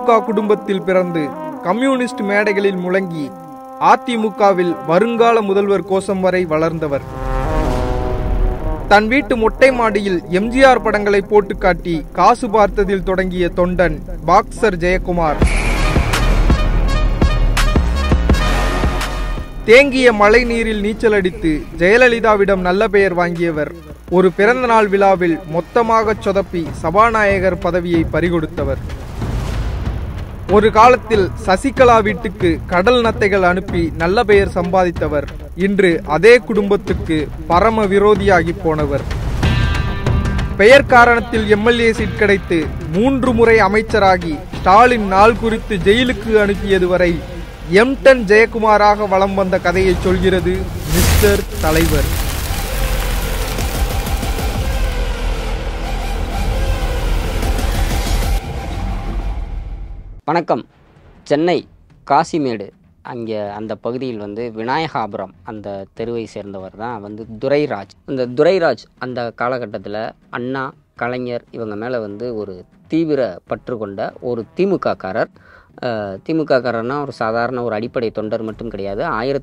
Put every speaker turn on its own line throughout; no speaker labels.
திமுக குடும்பத்தில் பிறந்து கம்யூனிஸ்ட் மேடைகளில் முழங்கி அதிமுகவில் வருங்கால முதல்வர் கோஷம் வரை வளர்ந்தவர். தன் வீட்டு மொட்டை மாடியில் எம்ஜிஆர் படங்களை போட்டு காட்டி காசு பார்த்ததில் தொடங்கிய தொண்டன் பாக்சர் ஜெயக்குமார். தேங்கிய மழை நீரில் நீச்சல் அடித்து ஜெயலலிதாவிடம் நல்ல பெயர் வாங்கியவர். ஒரு பிறந்தநாள் விழாவில் மொத்தமாக சொதப்பி சபாநாயகர் பதவியை பறிகொடுத்தவர். ஒரு காலத்தில் சசிகலா வீட்டுக்கு கடல் நத்தைகள் அனுப்பி நல்ல பெயர் சம்பாதித்தவர். இன்று அதே குடும்பத்துக்கு பரம விரோதியாகி போனவர். பெயர் காரணத்தில் எம்எல்ஏ சீட் கிடைத்து 3 முறை அமைச்சராகி ஸ்டாலின் நாள் குறித்து ஜெயிலுக்கு அனுப்பியது வரை M10 ஜெயக்குமாராக வலம் வந்த கதையை சொல்கிறது மிஸ்டர் தலைவர்.
வணக்கம். சென்னை காசிமேடு அங்கே அந்த பகுதியில் விநாயகாபுரம் அந்த தெருவை சேர்ந்தவர் தான் துரைராஜ். இந்த துரைராஜ் அந்த காலகட்டத்தில் அண்ணா, கலைஞர் இவங்க மேலே ஒரு தீவிர பற்று கொண்ட ஒரு திமுககாரர். திமுககாரர்னா ஒரு சாதாரண ஒரு அடிப்படை தொண்டர் மட்டும் கிடையாது.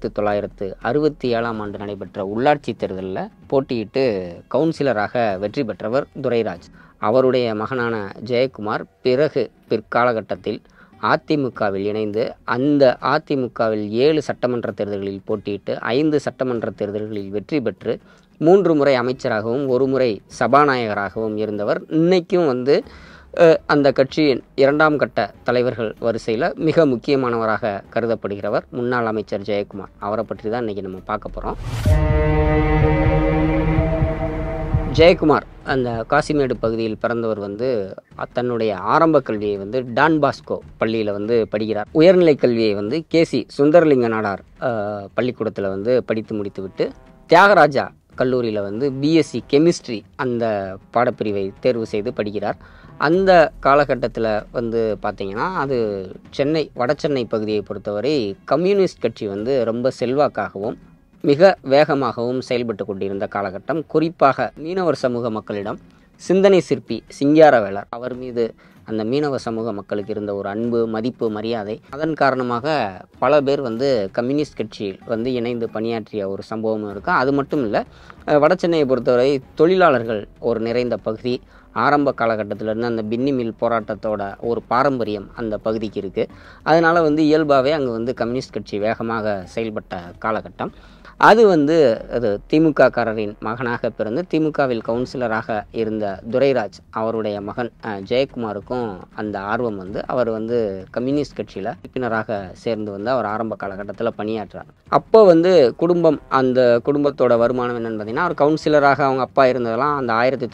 1967 ஆண்டு நடைபெற்ற உள்ளாட்சி தேர்தலில் போட்டியிட்டு கவுன்சிலராக வெற்றி பெற்றவர் துரைராஜ். அவருடைய மகனான ஜெயக்குமார் பிற்காலகட்டத்தில் அதிமுகவில் இணைந்து அந்த அதிமுகவில் 7 சட்டமன்ற தேர்தல்களில் போட்டியிட்டு 5 சட்டமன்ற தேர்தல்களில் வெற்றி பெற்று 3 முறை அமைச்சராகவும் 1 முறை சபாநாயகராகவும் இருந்தவர். இன்றைக்கும் அந்த கட்சியின் 2ஆம் கட்ட தலைவர்கள் வரிசையில் மிக முக்கியமானவராக கருதப்படுகிறவர் முன்னாள் அமைச்சர் ஜெயக்குமார். அவரை பற்றி தான் இன்றைக்கி நம்ம பார்க்க போகிறோம். ஜெயக்குமார் அந்த காசிமேடு பகுதியில் பிறந்தவர் தன்னுடைய ஆரம்ப கல்வியை டான் பாஸ்கோ பள்ளியில் படிக்கிறார். உயர்நிலை கல்வியை கேசி சுந்தரலிங்க நாடார் பள்ளிக்கூடத்தில் படித்து முடித்துவிட்டு தியாகராஜா கல்லூரியில் பிஎஸ்சி கெமிஸ்ட்ரி அந்த பாடப்பிரிவை தேர்வு செய்து படிக்கிறார். அந்த காலகட்டத்தில் பார்த்திங்கன்னா அது சென்னை வட சென்னை பகுதியை பொறுத்தவரை கம்யூனிஸ்ட் கட்சி ரொம்ப செல்வாக்காகவும் மிக வேகமாகவும் செயல்பட்டு கொண்டிருந்த காலகட்டம். குறிப்பாக மீனவர் சமூக மக்களிடம் சிந்தனை சிற்பி சிங்காரவேலர் அவர் மீது அந்த மீனவ சமூக மக்களுக்கு இருந்த ஒரு அன்பு, மதிப்பு, மரியாதை, அதன் காரணமாக பல பேர் கம்யூனிஸ்ட் கட்சியில் இணைந்து பணியாற்றிய ஒரு சம்பவமும் இருக்குது. அது மட்டும் இல்லை, வட சென்னையை பொறுத்தவரை தொழிலாளர்கள் ஒரு நிறைந்த பகுதி. ஆரம்ப காலகட்டத்திலேருந்து அந்த பின்னி மில் போராட்டத்தோட ஒரு பாரம்பரியம் அந்த பகுதிக்கு இருக்குது. அதனால் இயல்பாகவே அங்கே கம்யூனிஸ்ட் கட்சி வேகமாக செயல்பட்ட காலகட்டம். அது அது திமுககாரரின் மகனாக பிறந்து திமுகவில் கவுன்சிலராக இருந்த துரைராஜ் அவருடைய மகன் ஜெயக்குமாருக்கும் அந்த ஆர்வம் அவர் கம்யூனிஸ்ட் கட்சியில் உறுப்பினராக சேர்ந்து அவர் ஆரம்ப காலகட்டத்தில் பணியாற்றார். அப்போ குடும்பம் அந்த குடும்பத்தோட வருமானம் என்னென்னு பார்த்தீங்கன்னா, அவர் கவுன்சிலராக அவங்க அப்பா இருந்ததெல்லாம் அந்த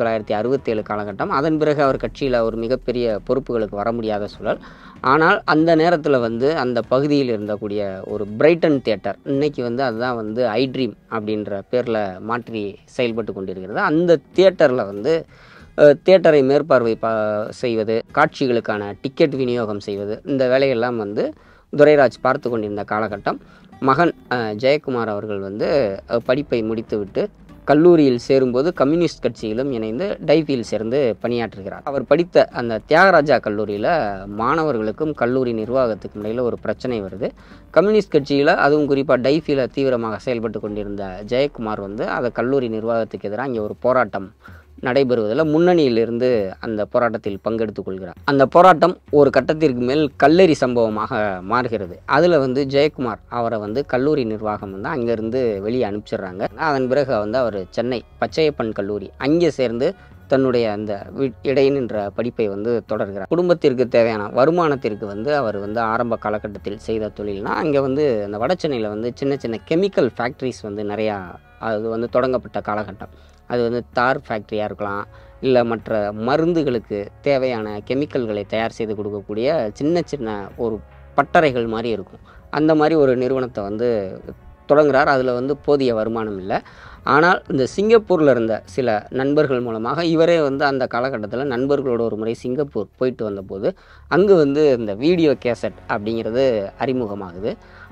1967 காலகட்டம். அதன் பிறகு அவர் கட்சியில் ஒரு மிகப்பெரிய பொறுப்புகளுக்கு வர முடியாத சூழல். ஆனால் அந்த நேரத்தில் அந்த பகுதியில் இருந்தக்கூடிய ஒரு பிரைட்டன் தியேட்டர், இன்னைக்கு அதுதான் ஐ ட்ரீம் அப்படின்ற பேரில் மாற்றி செயல்பட்டு கொண்டிருக்கிறது. அந்த தியேட்டரில் தியேட்டரை மேற்பார்வை செய்வது, காட்சிகளுக்கான டிக்கெட் விநியோகம் செய்வது, இந்த வேலையெல்லாம் துரைராஜ் பார்த்து கொண்டிருந்த காலகட்டம். மகன் ஜெயக்குமார் அவர்கள் படிப்பை முடித்துவிட்டு கல்லூரியில் சேரும்போது கம்யூனிஸ்ட் கட்சியிலும் இணைந்து டைஃபியில் சேர்ந்து பணியாற்றுகிறார். அவர் படித்த அந்த தியாகராஜா கல்லூரியில் மாணவர்களுக்கும் கல்லூரி நிர்வாகத்துக்கும் இடையில் ஒரு பிரச்சனை வருது. கம்யூனிஸ்ட் கட்சியில் அதுவும் குறிப்பாக டைஃபியில் தீவிரமாக செயல்பட்டு கொண்டிருந்த ஜெயக்குமார் அதை கல்லூரி நிர்வாகத்துக்கு எதிராக இங்கே ஒரு போராட்டம் நடைபெறுவதில் முன்னணியிலிருந்து அந்த போராட்டத்தில் பங்கெடுத்துக் கொள்கிறார். அந்த போராட்டம் ஒரு கட்டத்திற்கு மேல் கல்லெறி சம்பவமாக மாறுகிறது. அதில் ஜெயக்குமார் அவரை கல்லூரி நிர்வாகம் அங்கேருந்து வெளியே அனுப்பிச்சிடுறாங்க. அதன் பிறகு அவர் சென்னை பச்சையப்பன் கல்லூரி அங்கே சேர்ந்து தன்னுடைய அந்த இடைநின்ற படிப்பை தொடர்கிறார். குடும்பத்திற்கு தேவையான வருமானத்திற்கு அவர் ஆரம்ப காலகட்டத்தில் செய்த தொழில்னா அங்கே அந்த வட சென்னையில் சின்ன சின்ன கெமிக்கல் ஃபேக்ட்ரிஸ் நிறையா அது தொடங்கப்பட்ட காலகட்டம். அது தார் ஃபேக்ட்ரியாக இருக்கலாம், இல்லை மற்ற மருந்துகளுக்கு தேவையான கெமிக்கல்களை தயார் செய்து கொடுக்கக்கூடிய சின்ன சின்ன ஒரு பட்டறைகள் மாதிரி இருக்கும். அந்த மாதிரி ஒரு நிறுவனத்தை தொடங்குகிறார். அதில் போதிய வருமானம் இல்லை. ஆனால் இந்த சிங்கப்பூரில் இருந்த சில நண்பர்கள் மூலமாக இவரே அந்த காலகட்டத்தில் நண்பர்களோட ஒரு முறை சிங்கப்பூர் போயிட்டு வந்தபோது அங்கு இந்த வீடியோ கேசட் அப்படிங்கிறது அறிமுகமாகுது.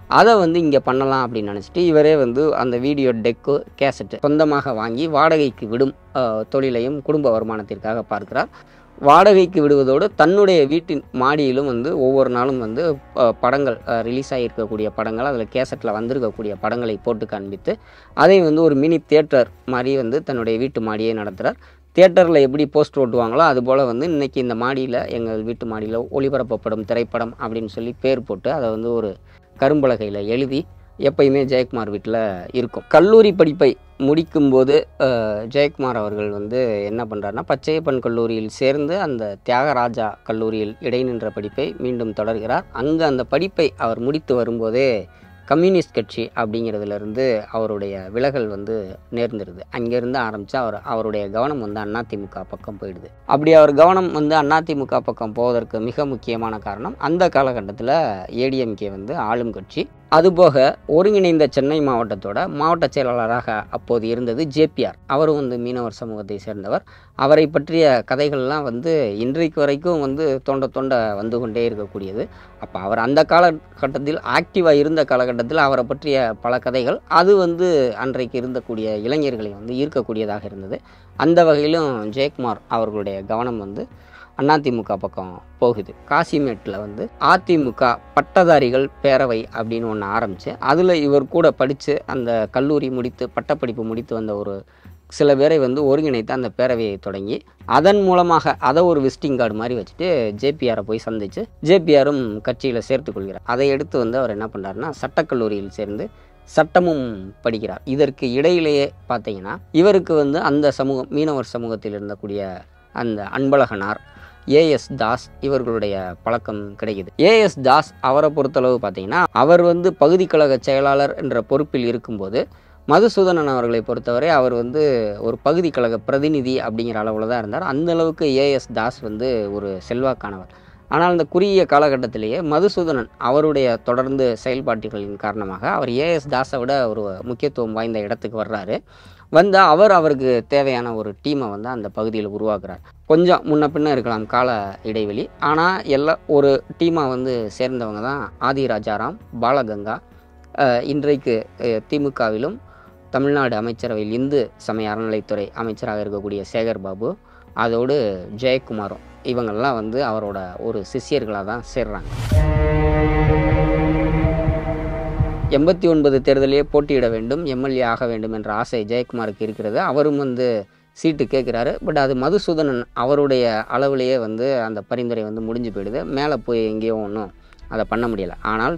அதை வந்து இங்கே பண்ணலாம் அப்படின்னு நினச்சிட்டு இவரே வந்து அந்த வீடியோ டெக்கு கேசட்டு சொந்தமாக வாங்கி வாடகைக்கு விடும் தொழிலையும் குடும்ப வருமானத்திற்காக பார்க்கிறார். வாடகைக்கு விடுவதோடு தன்னுடைய வீட்டின் மாடியிலும் வந்து ஒவ்வொரு நாளும் வந்து படங்கள் ரிலீஸ் ஆகியிருக்கக்கூடிய படங்கள், அதில் கேசட்டில் வந்திருக்கக்கூடிய படங்களை போட்டு காண்பித்து அதை வந்து ஒரு மினி தியேட்டர் மாதிரி வந்து தன்னுடைய வீட்டு மாடியை நடத்துகிறார். தியேட்டரில் எப்படி போஸ்டர் ஓட்டுவாங்களோ அதுபோல் வந்து இன்றைக்கி இந்த மாடியில் எங்கள் வீட்டு மாடியில் ஒளிபரப்பப்படும் திரைப்படம் அப்படின்னு சொல்லி பேர் போட்டு அதை வந்து ஒரு கரும்பலகையில் எழுதி எப்பயுமே ஜெயக்குமார் வீட்டில் இருக்கும். கல்லூரி படிப்பை முடிக்கும்போது ஜெயக்குமார் அவர்கள் வந்து என்ன பண்ணுறாருனா பச்சையப்பன் கல்லூரியில் சேர்ந்து அந்த தியாகராஜா கல்லூரியில் இடைநின்ற படிப்பை மீண்டும் தொடர்கிறார். அங்கே அந்த படிப்பை அவர் முடித்து வரும்போதே கம்யூனிஸ்ட் கட்சி அப்படிங்கிறதுலேருந்து அவருடைய விலகல் வந்து நேர்ந்துருது. அங்கேருந்து ஆரம்பித்து அவருடைய கவனம் வந்து அதிமுக பக்கம் போயிடுது. அப்படி அவர் கவனம் வந்து அதிமுக பக்கம் போவதற்கு மிக முக்கியமான காரணம் அந்த காலகட்டத்தில் ஏடிஎம்கே வந்து ஆளும் கட்சி. அதுபோக ஒருங்கிணைந்த சென்னை மாவட்டத்தோட மாவட்ட செயலாளராக அப்போது இருந்தது ஜேபிஆர். அவரும் வந்து மீனவர் சமூகத்தை சேர்ந்தவர். அவரை பற்றிய கதைகள்லாம் வந்து இன்றைக்கு வரைக்கும் வந்து தோண்ட வந்து கொண்டே இருக்கக்கூடியது. அப்போ அவர் அந்த காலகட்டத்தில் ஆக்டிவாக இருந்த காலகட்டத்தில் அவரை பற்றிய பல கதைகள் அது வந்து அன்றைக்கு இருந்தக்கூடிய இளைஞர்களை வந்து ஈர்க்கக்கூடியதாக இருந்தது. அந்த வகையிலும் ஜெயக்குமார் அவர்களுடைய கவனம் வந்து அதிமுக பக்கம் போகுது. காசிமேட்டில் வந்து அதிமுக பட்டதாரிகள் பேரவை அப்படின்னு ஒன்று ஆரம்பித்து அதில் இவர் கூட படித்து அந்த கல்லூரி முடித்து பட்டப்படிப்பு முடித்து வந்த ஒரு சில பேரை வந்து ஒருங்கிணைத்து அந்த பேரவையை தொடங்கி அதன் மூலமாக அதை ஒரு விசிட்டிங் கார்டு மாதிரி வச்சுட்டு ஜேபிஆரை போய் சந்தித்து ஜேபிஆரும் கட்சியில் சேர்த்துக்கொள்கிறார். அதை எடுத்து வந்து அவர் என்ன பண்ணுறாருன்னா சட்டக்கல்லூரியில் சேர்ந்து சட்டமும் படிக்கிறார். இதற்கு இடையிலேயே பார்த்தீங்கன்னா இவருக்கு வந்து அந்த சமூகம் மீனவர் சமூகத்தில் இருந்தக்கூடிய அந்த அன்பழகனார், ஏஎஸ் தாஸ் இவர்களுடைய பழக்கம் கிடைக்குது. ஏஎஸ் தாஸ் அவரை பொறுத்தளவு பார்த்தீங்கன்னா அவர் வந்து பகுதி கழக செயலாளர் என்ற பொறுப்பில் இருக்கும்போது மதுசூதனன் அவர்களை பொறுத்தவரை அவர் வந்து ஒரு பகுதி கழக பிரதிநிதி அப்படிங்கிற அளவில் தான் இருந்தார். அந்த அளவுக்கு ஏஎஸ் தாஸ் வந்து ஒரு செல்வாக்கானவர். ஆனால் அந்த குறுகிய காலகட்டத்திலேயே மதுசூதனன் அவருடைய தொடர்ந்து செயல்பாட்டுகளின் காரணமாக அவர் ஏஎஸ் தாஸை விட ஒரு முக்கியத்துவம் வாய்ந்த இடத்துக்கு வர்றாரு. வந்தால் அவருக்கு தேவையான ஒரு டீமை வந்து அந்த பகுதியில் உருவாக்குறார். கொஞ்சம் முன்ன பின்ன இருக்கலாம் கால இடைவெளி, ஆனால் எல்லாம் ஒரு டீமாக வந்து சேர்ந்தவங்க தான் ஆதி ராஜாராம், பாலகங்கா, இன்றைக்கு திமுகவிலும் தமிழ்நாடு அமைச்சரவையில் இந்து சமய அறநிலைத்துறை அமைச்சராக இருக்கக்கூடிய சேகர் பாபு, அதோடு ஜெயக்குமாரும் இவங்கெல்லாம் வந்து அவரோட ஒரு சிஷியர்களாக தான் சேர்றாங்க. 89 தேர்தலையே போட்டியிட வேண்டும், எம்எல்ஏ ஆக வேண்டும் என்ற ஆசை ஜெயக்குமாருக்கு இருக்கிறது. அவரும் வந்து சீட்டு கேட்குறாரு. பட் அது மதுசூதனன் அவருடைய அளவிலேயே வந்து அந்த பரிந்துரை வந்து முடிஞ்சு போயிடுது. மேலே போய் எங்கேயோ ஒன்றும் அதை பண்ண முடியலை. ஆனால்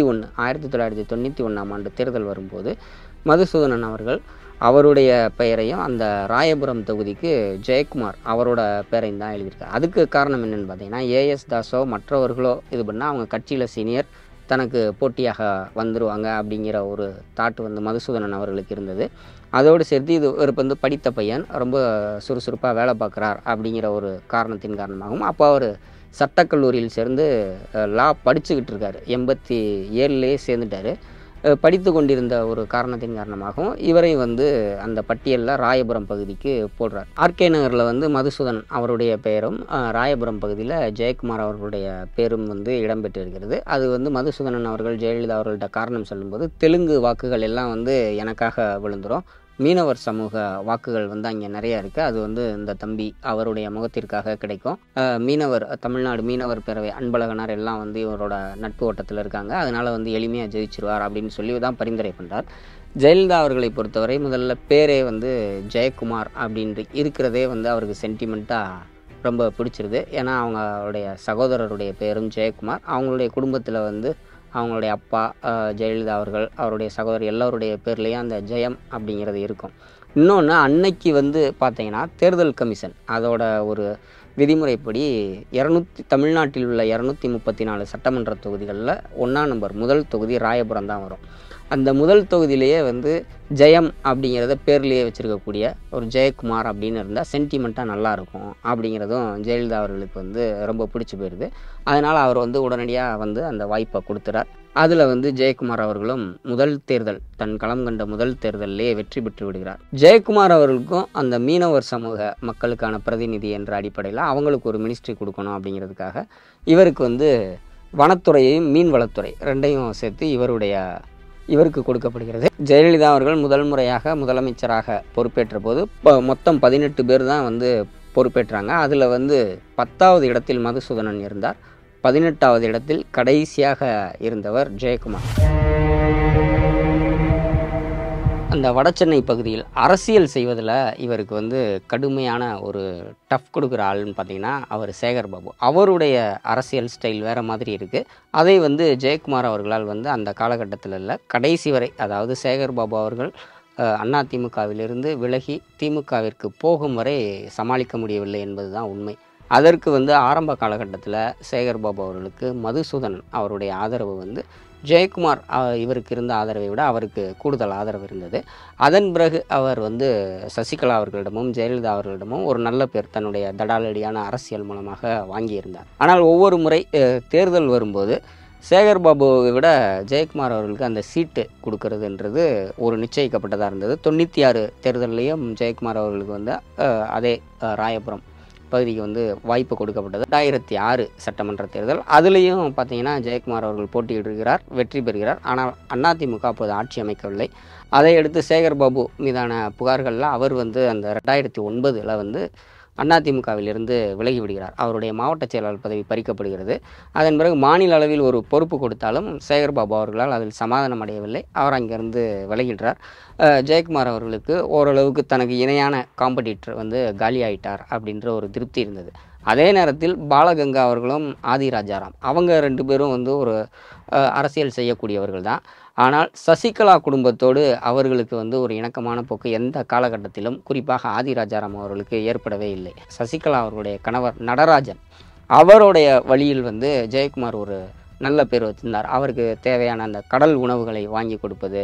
1991ஆம் ஆண்டு தேர்தல் வரும்போது மதுசூதனன் அவர்கள் அவருடைய பெயரையும் அந்த ராயபுரம் தொகுதிக்கு ஜெயக்குமார் அவரோட பெயரையும் தான் எழுதியிருக்காரு. அதுக்கு காரணம் என்னென்னு பார்த்தீங்கன்னா ஏஎஸ் தாஸோ மற்றவர்களோ இது பண்ணால் அவங்க கட்சியில் சீனியர் தனக்கு போட்டியாக வந்துடுவாங்க அப்படிங்கிற ஒரு தாட் வந்து மதுசூதனன் அவர்களுக்கு இருந்தது. அதோடு சேர்த்து இது ஒரு வந்து படித்த பையன் ரொம்ப சுறுசுறுப்பாக வேலை பார்க்குறார் அப்படிங்கிற ஒரு காரணத்தின் காரணமாகவும் அப்போ அவர் சட்டக்கல்லூரியில் சேர்ந்து லா படிச்சுக்கிட்டு இருக்கார். 87லேயே சேர்ந்துட்டார். படித்து கொண்டிருந்த ஒரு காரணத்தின் காரணமாகவும் இவரை வந்து அந்த பட்டியலில் ராயபுரம் பகுதிக்கு போடுறார். ஆர்கே நகரில் வந்து மதுசூதன் அவருடைய பெயரும் ராயபுரம் பகுதியில் ஜெயக்குமார் அவர்களுடைய பேரும் வந்து இடம்பெற்று இருக்கிறது. அது வந்து மதுசூதனன் அவர்கள் ஜெயலலிதா அவர்கள்ட்ட காரணம் சொல்லும்போது தெலுங்கு வாக்குகள் எல்லாம் வந்து எனக்காக விழுந்துடும், மீனவர் சமூக வாக்குகள் வந்து அங்கே நிறைய இருக்குது, அது வந்து இந்த தம்பி அவருடைய முகத்திற்காக கிடைக்கும், மீனவர் தமிழ்நாடு மீனவர் பேரவை அன்பழகனார் எல்லாம் வந்து இவரோட நட்பு வட்டத்தில் இருக்காங்க, அதனால் வந்து எளிமையாக ஜெயிச்சிருவார் அப்படின்னு சொல்லி தான் பரிந்துரை பண்ணுறார். ஜெயலலிதா அவர்களை பொறுத்தவரை முதல்ல பேரே வந்து ஜெயக்குமார் அப்படின்ட்டு இருக்கிறதே வந்து அவருக்கு சென்டிமெண்ட்டாக ரொம்ப பிடிச்சிருது. ஏன்னா அவங்களுடைய சகோதரருடைய பேரும் ஜெயக்குமார், அவங்களுடைய குடும்பத்தில் வந்து அவங்களுடைய அப்பா ஜெயலலிதா அவர்கள் அவருடைய சகோதரர் எல்லோருடைய பேர்லேயும் அந்த ஜெயம் அப்படிங்கிறது இருக்கும். இன்னொன்று அன்னைக்கு வந்து பார்த்திங்கன்னா தேர்தல் கமிஷன் அதோட ஒரு விதிமுறைப்படி தமிழ்நாட்டில் உள்ள 234 சட்டமன்ற தொகுதிகளில் 1ஆம் நம்பர் முதல் தொகுதி ராயபுரம் தான் வரும். அந்த முதல் தொகுதியிலேயே வந்து ஜெயம் அப்படிங்கிறத பேர்லேயே வச்சுருக்கக்கூடிய ஒரு ஜெயக்குமார் அப்படின்னு இருந்தால் சென்டிமெண்ட்டாக நல்லாயிருக்கும் அப்படிங்கிறதும் ஜெயலலிதா அவர்களுக்கு வந்து ரொம்ப பிடிச்சி போயிடுது. அதனால் அவர் வந்து உடனடியாக வந்து அந்த வாய்ப்பை கொடுத்துறார். அதில் வந்து ஜெயக்குமார் அவர்களும் முதல் தேர்தல் தன் களம் கண்ட முதல் தேர்தலிலே வெற்றி பெற்று விடுகிறார். ஜெயக்குமார் அவர்களுக்கும் அந்த மீனவர் சமூக மக்களுக்கான பிரதிநிதி என்ற அடிப்படையில் அவங்களுக்கு ஒரு மினிஸ்ட்ரி கொடுக்கணும் அப்படிங்கிறதுக்காக இவருக்கு வந்து வனத்துறையையும் மீன் வளத்துறை ரெண்டையும் சேர்த்து இவருக்கு கொடுக்கப்படுகிறது. ஜெயலலிதா அவர்கள் முதல் முறையாக முதலமைச்சராக பொறுப்பேற்ற போது மொத்தம் 18 பேர் தான் வந்து பொறுப்பேற்றாங்க. அதில் வந்து 10வது இடத்தில் மதுசூதனன் இருந்தார். 18வது இடத்தில் கடைசியாக இருந்தவர் ஜெயக்குமார். அந்த வடசென்னை பகுதியில் அரசியல் செய்வதில் இவருக்கு வந்து கடுமையான ஒரு டஃப் கொடுக்குற ஆள்னு பார்த்திங்கன்னா அவர் சேகர் பாபு. அவருடைய அரசியல் ஸ்டைல் வேறு மாதிரி இருக்குது. அதை வந்து ஜெயக்குமார் அவர்களால் வந்து அந்த காலகட்டத்தில் இல்லை, கடைசி வரை, அதாவது சேகர் பாபு அவர்கள் அதிமுகவிலிருந்து விலகி திமுகவிற்கு போகும் வரை சமாளிக்க முடியவில்லை என்பது தான் உண்மை. அதற்கு வந்து ஆரம்ப காலகட்டத்தில் சேகர் பாபு அவர்களுக்கு மதுசூதனன் அவருடைய ஆதரவு வந்து ஜெயக்குமார் இவருக்கு இருந்த ஆதரவை விட அவருக்கு கூடுதல் ஆதரவு இருந்தது. அதன் பிறகு அவர் வந்து சசிகலா அவர்களிடமும் ஜெயலலிதா அவர்களிடமும் ஒரு நல்ல பேர் தன்னுடைய தடாலடியான அரசியல் மூலமாக வாங்கியிருந்தார். ஆனால் ஒவ்வொரு முறை தேர்தல் வரும்போது சேகர் பாபுவை விட ஜெயக்குமார் அவர்களுக்கு அந்த சீட்டு கொடுக்கறதுன்றது ஒரு நிச்சயிக்கப்பட்டதாக இருந்தது. 96 தேர்தலையும் ஜெயக்குமார் அவர்களுக்கு வந்து அதே ராயபுரம் பகுதிக்கு வந்து வாய்ப்பு கொடுக்கப்பட்டது. 2006 சட்டமன்ற தேர்தல், அதுலேயும் பார்த்தீங்கன்னா ஜெயக்குமார் அவர்கள் போட்டியிடுகிறார், வெற்றி பெறுகிறார். ஆனால் அதிமுக அப்போது ஆட்சி அமைக்கவில்லை. அதை அடுத்து சேகர் பாபு மீதான புகார்களில் அவர் வந்து அந்த 2009 வந்து அதிமுகவிலிருந்து விலகி விடுகிறார். அவருடைய மாவட்ட செயலாளர் பதவி பறிக்கப்படுகிறது. அதன் பிறகு மாநில அளவில் ஒரு பொறுப்பு கொடுத்தாலும் சேகர் பாபு அவர்களால் அதில் சமாதானம் அடையவில்லை. அவர் அங்கிருந்து விலகிடுறார். ஜெயக்குமார் அவர்களுக்கு ஓரளவுக்கு தனக்கு இணையான காம்படிட்டர் வந்து காலி ஆயிட்டார் அப்படின்ற ஒரு திருப்தி இருந்தது. அதே நேரத்தில் பாலகங்கா அவர்களும் ஆதிராஜாராம் அவங்க 2 பேரும் வந்து ஒரு அரசியல் செய்யக்கூடியவர்கள் தான். ஆனால் சசிகலா குடும்பத்தோடு அவர்களுக்கு வந்து ஒரு இணக்கமான போக்கு எந்த காலகட்டத்திலும், குறிப்பாக ஆதிராஜாராம் அவர்களுக்கு ஏற்படவே இல்லை. சசிகலா அவர்களுடைய கணவர் நடராஜன் அவருடைய வழியில் வந்து ஜெயக்குமார் ஒரு நல்ல பேர் வச்சிருந்தார். அவருக்கு தேவையான அந்த கடல் உணவுகளை வாங்கி கொடுப்பது,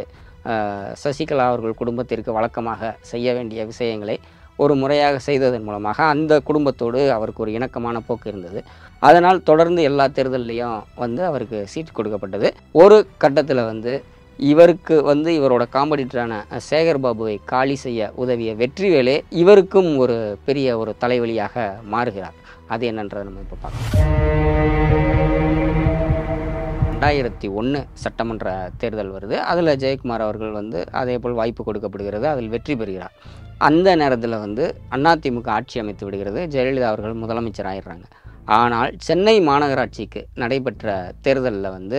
சசிகலா அவர்கள் குடும்பத்திற்கு வழக்கமாக செய்ய வேண்டிய விஷயங்களை ஒரு முறையாக செய்ததன் மூலமாக அந்த குடும்பத்தோடு அவருக்கு ஒரு இணக்கமான போக்கு இருந்தது. அதனால் தொடர்ந்து எல்லா தேர்தல்லையும் வந்து அவருக்கு சீட் கொடுக்கப்பட்டது. ஒரு கட்டத்தில் வந்து இவருக்கு வந்து இவரோட காம்படிட்டரான சேகர் பாபுவை காலி செய்ய உதவிய வெற்றிவேலே இவருக்கும் ஒரு பெரிய ஒரு தலைவலியாக மாறுகிறார். அது என்னன்றதை நம்ம இப்போ பார்க்கலாம். 2001 சட்டமன்ற தேர்தல் வருது. அதில் ஜெயக்குமார் அவர்கள் வந்து அதே போல் வாய்ப்பு கொடுக்கப்படுகிறது. அதில் வெற்றி பெறுகிறார். அந்த நேரத்தில் வந்து அதிமுக ஆட்சி அமைத்து விடுகிறது. ஜெயலலிதா அவர்கள் முதலமைச்சர் ஆயிடுறாங்க. ஆனால் சென்னை மாநகராட்சிக்கு நடைபெற்ற தேர்தலில் வந்து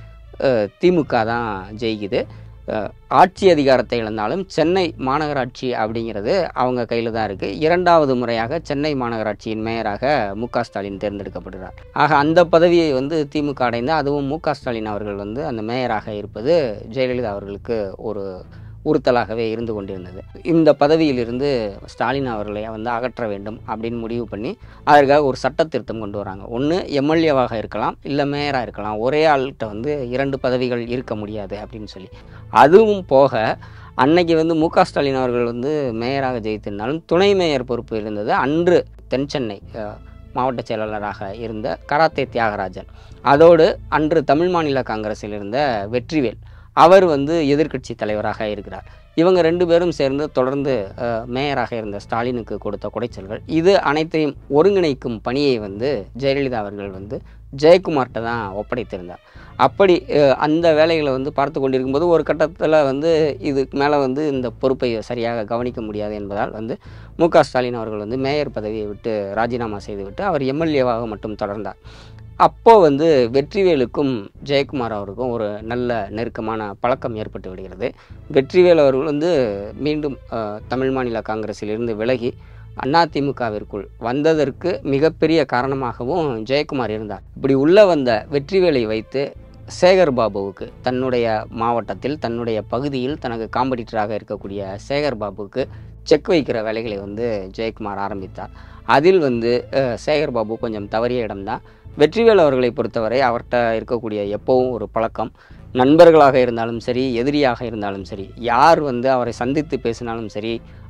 திமுக தான் ஜெயிக்குது. ஆட்சி அதிகாரத்தை இழந்தாலும் சென்னை மாநகராட்சி அப்படிங்கிறது அவங்க கையில் தான் இருக்குது. 2வது முறையாக சென்னை மாநகராட்சியின் மேயராக மு.க. ஸ்டாலின் தேர்ந்தெடுக்கப்படுகிறார். ஆக அந்த பதவியை வந்து திமுக அடைந்து, அதுவும் மு.க. ஸ்டாலின் அவர்கள் வந்து அந்த மேயராக இருப்பது ஜெயலலிதா அவர்களுக்கு ஒரு உறுத்தலாகவே இருந்து கொண்டிருந்தது. இந்த பதவியிலிருந்து ஸ்டாலின் அவர்களை வந்து அகற்ற வேண்டும் அப்படின்னு முடிவு பண்ணி அதற்காக ஒரு சட்ட திருத்தம் கொண்டு வராங்க. ஒன்று எம்எல்ஏவாக இருக்கலாம், இல்லை மேயராக இருக்கலாம். ஒரே ஆள்கிட்ட வந்து 2 பதவிகள் இருக்க முடியாது அப்படின்னு சொல்லி. அதுவும் போக அன்னைக்கு வந்து மு.க. ஸ்டாலின் அவர்கள் வந்து மேயராக ஜெயித்திருந்தாலும் துணை மேயர் பொறுப்பு இருந்தது அன்று தென் சென்னை மாவட்ட செயலாளராக இருந்த கராத்தே தியாகராஜன். அதோடு அன்று தமிழ் மாநில காங்கிரஸில் இருந்த வெற்றிவேல் அவர் வந்து எதிர்க்கட்சி தலைவராக இருக்கிறார். இவங்க 2 பேரும் சேர்ந்து தொடர்ந்து மேயராக இருந்த ஸ்டாலினுக்கு கொடுத்த குடைச்சல்கள், இது அனைத்தையும் ஒருங்கிணைக்கும் பணியை வந்து ஜெயலலிதா அவர்கள் வந்து ஜெயக்குமார்கிட்ட தான் ஒப்படைத்திருந்தார். அப்படி அந்த வேலைகளை வந்து பார்த்து கொண்டிருக்கும்போது ஒரு கட்டத்தில் வந்து இதுக்கு மேலே வந்து இந்த பொறுப்பை சரியாக கவனிக்க முடியாது என்பதால் வந்து மு.க. ஸ்டாலின் அவர்கள் வந்து மேயர் பதவியை விட்டு ராஜினாமா செய்துவிட்டு அவர் எம்எல்ஏவாக மட்டும் தொடர்ந்தார். அப்போது வந்து வெற்றிவேலுக்கும் ஜெயக்குமார் அவருக்கும் ஒரு நல்ல நெருக்கமான பழக்கம் ஏற்பட்டு விடுகிறது. வெற்றிவேல் அவர்கள் வந்து மீண்டும் தமிழ் மாநில காங்கிரஸிலிருந்து விலகி அதிமுகவிற்குள் வந்ததற்கு மிகப்பெரிய காரணமாகவும் ஜெயக்குமார் இருந்தார். இப்படி உள்ள வந்த வெற்றிவேலை வைத்து சேகர் பாபுவுக்கு தன்னுடைய மாவட்டத்தில் தன்னுடைய பகுதியில் தனக்கு காம்படிட்டராக இருக்கக்கூடிய சேகர் பாபுவுக்கு செக் வைக்கிற வேலைகளை வந்து ஜெயக்குமார் ஆரம்பித்தார். அதில் வந்து சேகர் பாபு கொஞ்சம் தவறிய இடம்தான். வெற்றிவேல் அவர்களை பொறுத்தவரை அவர்கிட்ட இருக்கக்கூடிய எப்போவும் ஒரு பழக்கம், நண்பர்களாக இருந்தாலும் சரி, எதிரியாக இருந்தாலும் சரி, யார் வந்து அவரை சந்தித்து பேசினாலும் சரி,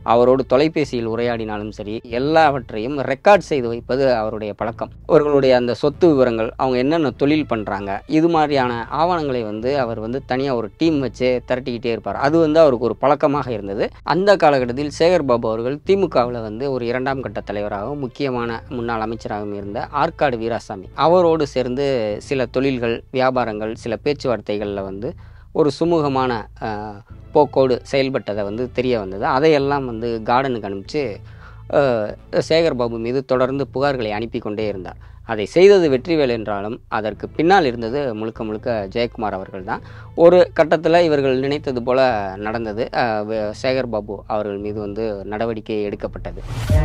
அவரோடு தொலைபேசியில் உரையாடினாலும் சரி, எல்லாவற்றையும் ரெக்கார்ட் செய்து வைப்பது அவருடைய பழக்கம். அவர்களுடைய அந்த சொத்து விவரங்கள், அவங்க என்னென்ன தொழில் பண்ணுறாங்க, இது மாதிரியான ஆவணங்களை வந்து அவர் வந்து தனியாக ஒரு டீம் வச்சு திரட்டிக்கிட்டே இருப்பார். அது வந்து அவருக்கு ஒரு பழக்கமாக இருந்தது. அந்த காலகட்டத்தில் சேகர் பாபு அவர்கள் திமுகவில் வந்து ஒரு 2ஆம் கட்ட தலைவராகவும் முக்கியமான முன்னாள் அமைச்சராகவும் இருந்த ஆற்காடு வீராசாமி அவரோடு சேர்ந்து சில தொழில்கள், வியாபாரங்கள், சில பேச்சுவார்த்தைகளில் வந்து ஒரு சுமூகமான போக்கோடு செயல்பட்டதை வந்து தெரிய வந்தது. அதையெல்லாம் வந்து கார்டனுக்கு அனுப்பிச்சு சேகர் பாபு மீது தொடர்ந்து புகார்களை அனுப்பி கொண்டே இருந்தார். அதை செய்தது வெற்றிவேல் என்றாலும் அதற்கு பின்னால் இருந்தது முழுக்க முழுக்க ஜெயக்குமார் அவர்கள் தான். ஒரு கட்டத்தில் இவர்கள் நினைத்தது போல நடந்தது. சேகர் பாபு அவர்கள் மீது வந்து நடவடிக்கை எடுக்கப்பட்டது.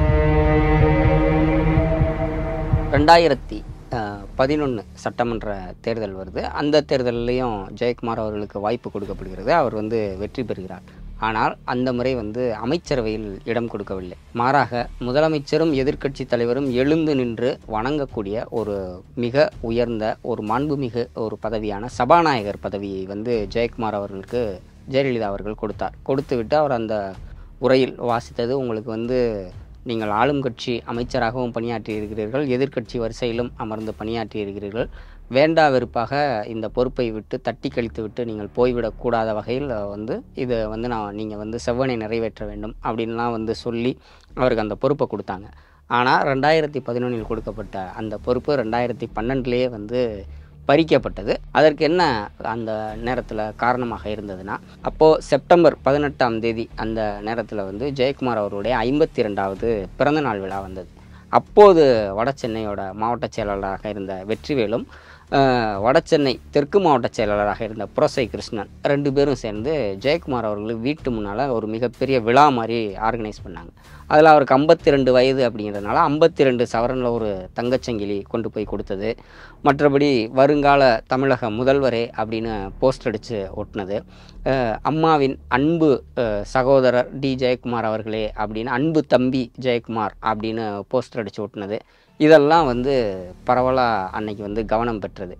2011 சட்டமன்ற தேர்தல் வருது. அந்த தேர்தலையும் ஜெயக்குமார் அவர்களுக்கு வாய்ப்பு கொடுக்கப்படுகிறது. அவர் வந்து வெற்றி பெறுகிறார். ஆனால் அந்த முறை வந்து அமைச்சரவையில் இடம் கொடுக்கவில்லை. மாறாக முதலமைச்சரும் எதிர்க்கட்சி தலைவரும் எழுந்து நின்று வணங்கக்கூடிய ஒரு மிக உயர்ந்த ஒரு மாண்புமிகு ஒரு பதவியான சபாநாயகர் பதவியை வந்து ஜெயக்குமார் அவர்களுக்கு ஜெயலலிதா அவர்கள் கொடுத்தார். கொடுத்துவிட்டு அவர் அந்த உரையில் வாசித்தது, உங்களுக்கு வந்து நீங்கள் ஆளும் கட்சி அமைச்சராகவும் பணியாற்றியிருக்கிறீர்கள், எதிர்க்கட்சி வரிசையிலும் அமர்ந்து பணியாற்றியிருக்கிறீர்கள், வேண்டா வெறுப்பாக இந்த பொறுப்பை விட்டு தட்டி கழித்து விட்டு நீங்கள் போய்விடக்கூடாத வகையில் வந்து இதை வந்து நீங்கள் வந்து செவ்வனை நிறைவேற்ற வேண்டும் அப்படின்லாம் வந்து சொல்லி அவருக்கு அந்த பொறுப்பை கொடுத்தாங்க. ஆனால் 2011 கொடுக்கப்பட்ட அந்த பொறுப்பு 2012 வந்து பறிக்கப்பட்டது. அதற்கு என்ன அந்த நேரத்தில் காரணமாக இருந்ததுன்னா, அப்போது செப்டம்பர் 18 அந்த நேரத்தில் வந்து ஜெயக்குமார் அவருடைய 52வது பிறந்தநாள் விழா வந்தது. அப்போது வட சென்னையோட மாவட்ட செயலாளராக இருந்த வெற்றிவேலும் வடசென்னை தெற்கு மாவட்ட செயலாளராக இருந்த புரசை கிருஷ்ணன் 2 பேரும் சேர்ந்து ஜெயக்குமார் அவர்களுக்கு வீட்டு முன்னால் ஒரு மிகப்பெரிய விழா மாதிரி ஆர்கனைஸ் பண்ணாங்க. அதில் அவருக்கு 52 வயது அப்படிங்கிறதுனால 52 சவரனில் ஒரு தங்கச்சங்கிலி கொண்டு போய் கொடுத்தது, மற்றபடி வருங்கால தமிழக முதல்வரே அப்படின்னு போஸ்டர் அடித்து ஒட்டினது, அம்மாவின் அன்பு சகோதரர் டி ஜெயக்குமார் அவர்களே அப்படின்னு அன்பு தம்பி ஜெயக்குமார் அப்படின்னு போஸ்டர் அடித்து ஒட்டினது, இதெல்லாம் வந்து பரவலாக அன்னைக்கு வந்து கவனம் பெற்றது.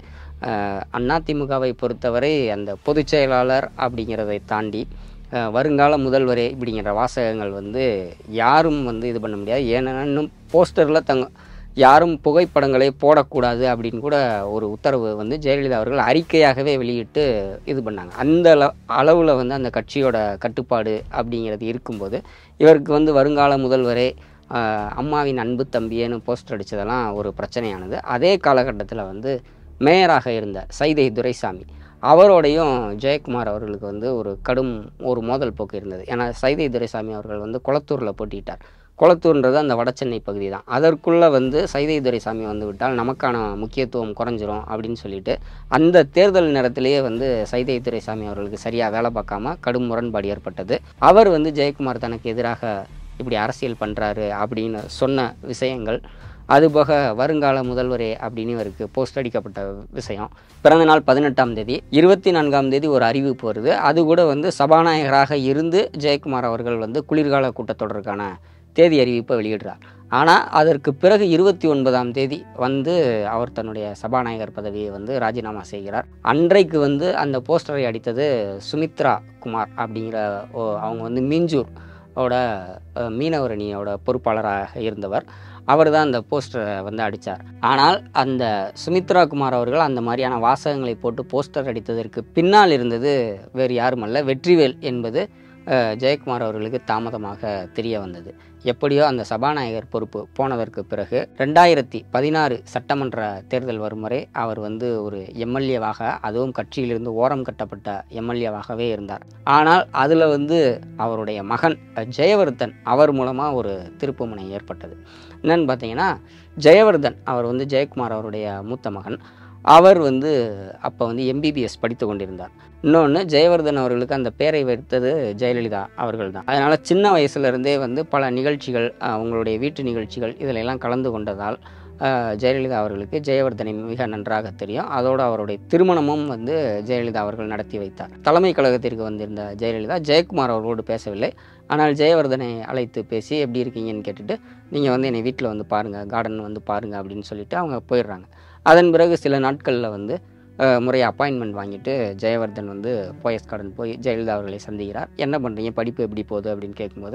அதிமுகவை பொறுத்தவரை அந்த பொதுச் செயலாளர் அப்படிங்கிறதை தாண்டி வருங்கால முதல்வரே இப்படிங்கிற வாசகங்கள் வந்து யாரும் வந்து இது பண்ண முடியாது. ஏன்னா இன்னும் போஸ்டரில் யாரும் புகைப்படங்களை போடக்கூடாது அப்படின்னு கூட ஒரு உத்தரவு வந்து ஜெயலலிதா அவர்கள் அறிக்கையாகவே வெளியிட்டு இது பண்ணாங்க. அந்த அளவில் வந்து அந்த கட்சியோட கட்டுப்பாடு அப்படிங்கிறது இருக்கும்போது இவருக்கு வந்து வருங்கால முதல்வரே அம்மாவின் அன்பு தம்பியேன்னு போஸ்டர் அடித்ததெல்லாம் ஒரு பிரச்சனையானது. அதே காலகட்டத்தில் வந்து மேயராக இருந்த சைதை துரைசாமி அவரோடையும் ஜெயக்குமார் அவர்களுக்கு வந்து ஒரு மோதல் போக்கு இருந்தது. ஏன்னா சைதை துரைசாமி அவர்கள் வந்து கொளத்தூரில் போட்டிட்டார். கொளத்தூர்ன்றது அந்த வடசென்னை பகுதி தான். அதற்குள்ளே வந்து சைதை துரைசாமி வந்து விட்டால் நமக்கான முக்கியத்துவம் குறைஞ்சிரும் அப்படின்னு சொல்லிட்டு அந்த தேர்தல் நேரத்திலேயே வந்து சைதை துரைசாமி அவர்களுக்கு சரியாக வேலை பார்க்காம கடும் முரண்பாடு ஏற்பட்டது. அவர் வந்து ஜெயக்குமார் தனக்கு எதிராக இப்படி அரசியல் பண்ணுறாரு அப்படின்னு சொன்ன விஷயங்கள், அதுபோக வருங்கால முதல்வரே அப்படின்னு இவருக்கு போஸ்ட் அடிக்கப்பட்ட விஷயம், பிறந்தநாள் 18 24 ஒரு அறிவிப்பு வருது. அது கூட வந்து சபாநாயகராக இருந்து ஜெயக்குமார் அவர்கள் வந்து குளிர்கால கூட்டத்தொடருக்கான தேதி அறிவிப்பை வெளியிடுறார். ஆனால் அதற்கு பிறகு 29 வந்து அவர் தன்னுடைய சபாநாயகர் பதவியை வந்து ராஜினாமா செய்கிறார். அன்றைக்கு வந்து அந்த போஸ்டரை அடித்தது சுமித்ரா குமார் அப்படிங்கிற அவங்க வந்து மீஞ்சூர் மீனவர் அணியோட பொறுப்பாளராக இருந்தவர். அவர் தான் அந்த போஸ்டரை வந்து அடித்தார். ஆனால் அந்த சுமித்ரா குமார் அவர்கள் அந்த மாதிரியான வாசகங்களை போட்டு போஸ்டர் அடித்ததற்கு பின்னால் இருந்தது வேறு யாருமல்ல, வெற்றிவேல் என்பது ஜெயக்குமார் அவர்களுக்கு தாமதமாக தெரிய வந்தது. எப்படியோ அந்த சபாநாயகர் பொறுப்பு போனதற்கு பிறகு 2016 சட்டமன்ற தேர்தல் வரும் வரை அவர் வந்து ஒரு எம்எல்ஏவாக, அதுவும் கட்சியிலிருந்து ஓரம் கட்டப்பட்ட எம்எல்ஏவாகவே இருந்தார். ஆனால் அதில் வந்து அவருடைய மகன் ஜெயவர்தன் அவர் மூலமாக ஒரு திருப்புமுனை ஏற்பட்டது. என்னன்னு பார்த்தீங்கன்னா, ஜெயவர்தன் அவர் வந்து ஜெயக்குமார் அவருடைய மூத்த மகன். அவர் வந்து அப்போ வந்து எம்பிபிஎஸ் படித்து கொண்டிருந்தார். இன்னொன்று, ஜெயவர்தன் அவர்களுக்கு அந்த பேரை வைத்தது ஜெயலலிதா அவர்கள் தான். அதனால் சின்ன வயசுலேருந்தே வந்து பல நிகழ்ச்சிகள், அவங்களுடைய வீட்டு நிகழ்ச்சிகள் இதிலெல்லாம் கலந்து கொண்டதால் ஜெயலலிதா அவர்களுக்கு ஜெயவர்தனை மிக நன்றாக தெரியும். அதோடு அவருடைய திருமணமும் வந்து ஜெயலலிதா அவர்கள் நடத்தி வைத்தார். தலைமை கழகத்திற்கு வந்திருந்த ஜெயலலிதா ஜெயக்குமார் அவர்களோடு பேசவில்லை. ஆனால் ஜெயவர்தனை அழைத்து பேசி எப்படி இருக்கீங்கன்னு கேட்டுட்டு, நீங்கள் வந்து என்னை வீட்டில் வந்து பாருங்கள், கார்டன் வந்து பாருங்கள் அப்படின்னு சொல்லிட்டு அவங்க போயிடுறாங்க. அதன் பிறகு சில நாட்களில் வந்து முறையை அப்பாயின்மெண்ட் வாங்கிட்டு ஜெயவர்தன் வந்து போயஸ் கார்டன் போய் ஜெயலலிதா அவர்களை சந்திக்கிறார். என்ன பண்ணுறீங்க, படிப்பு எப்படி போகுது அப்படின்னு கேட்கும்போது,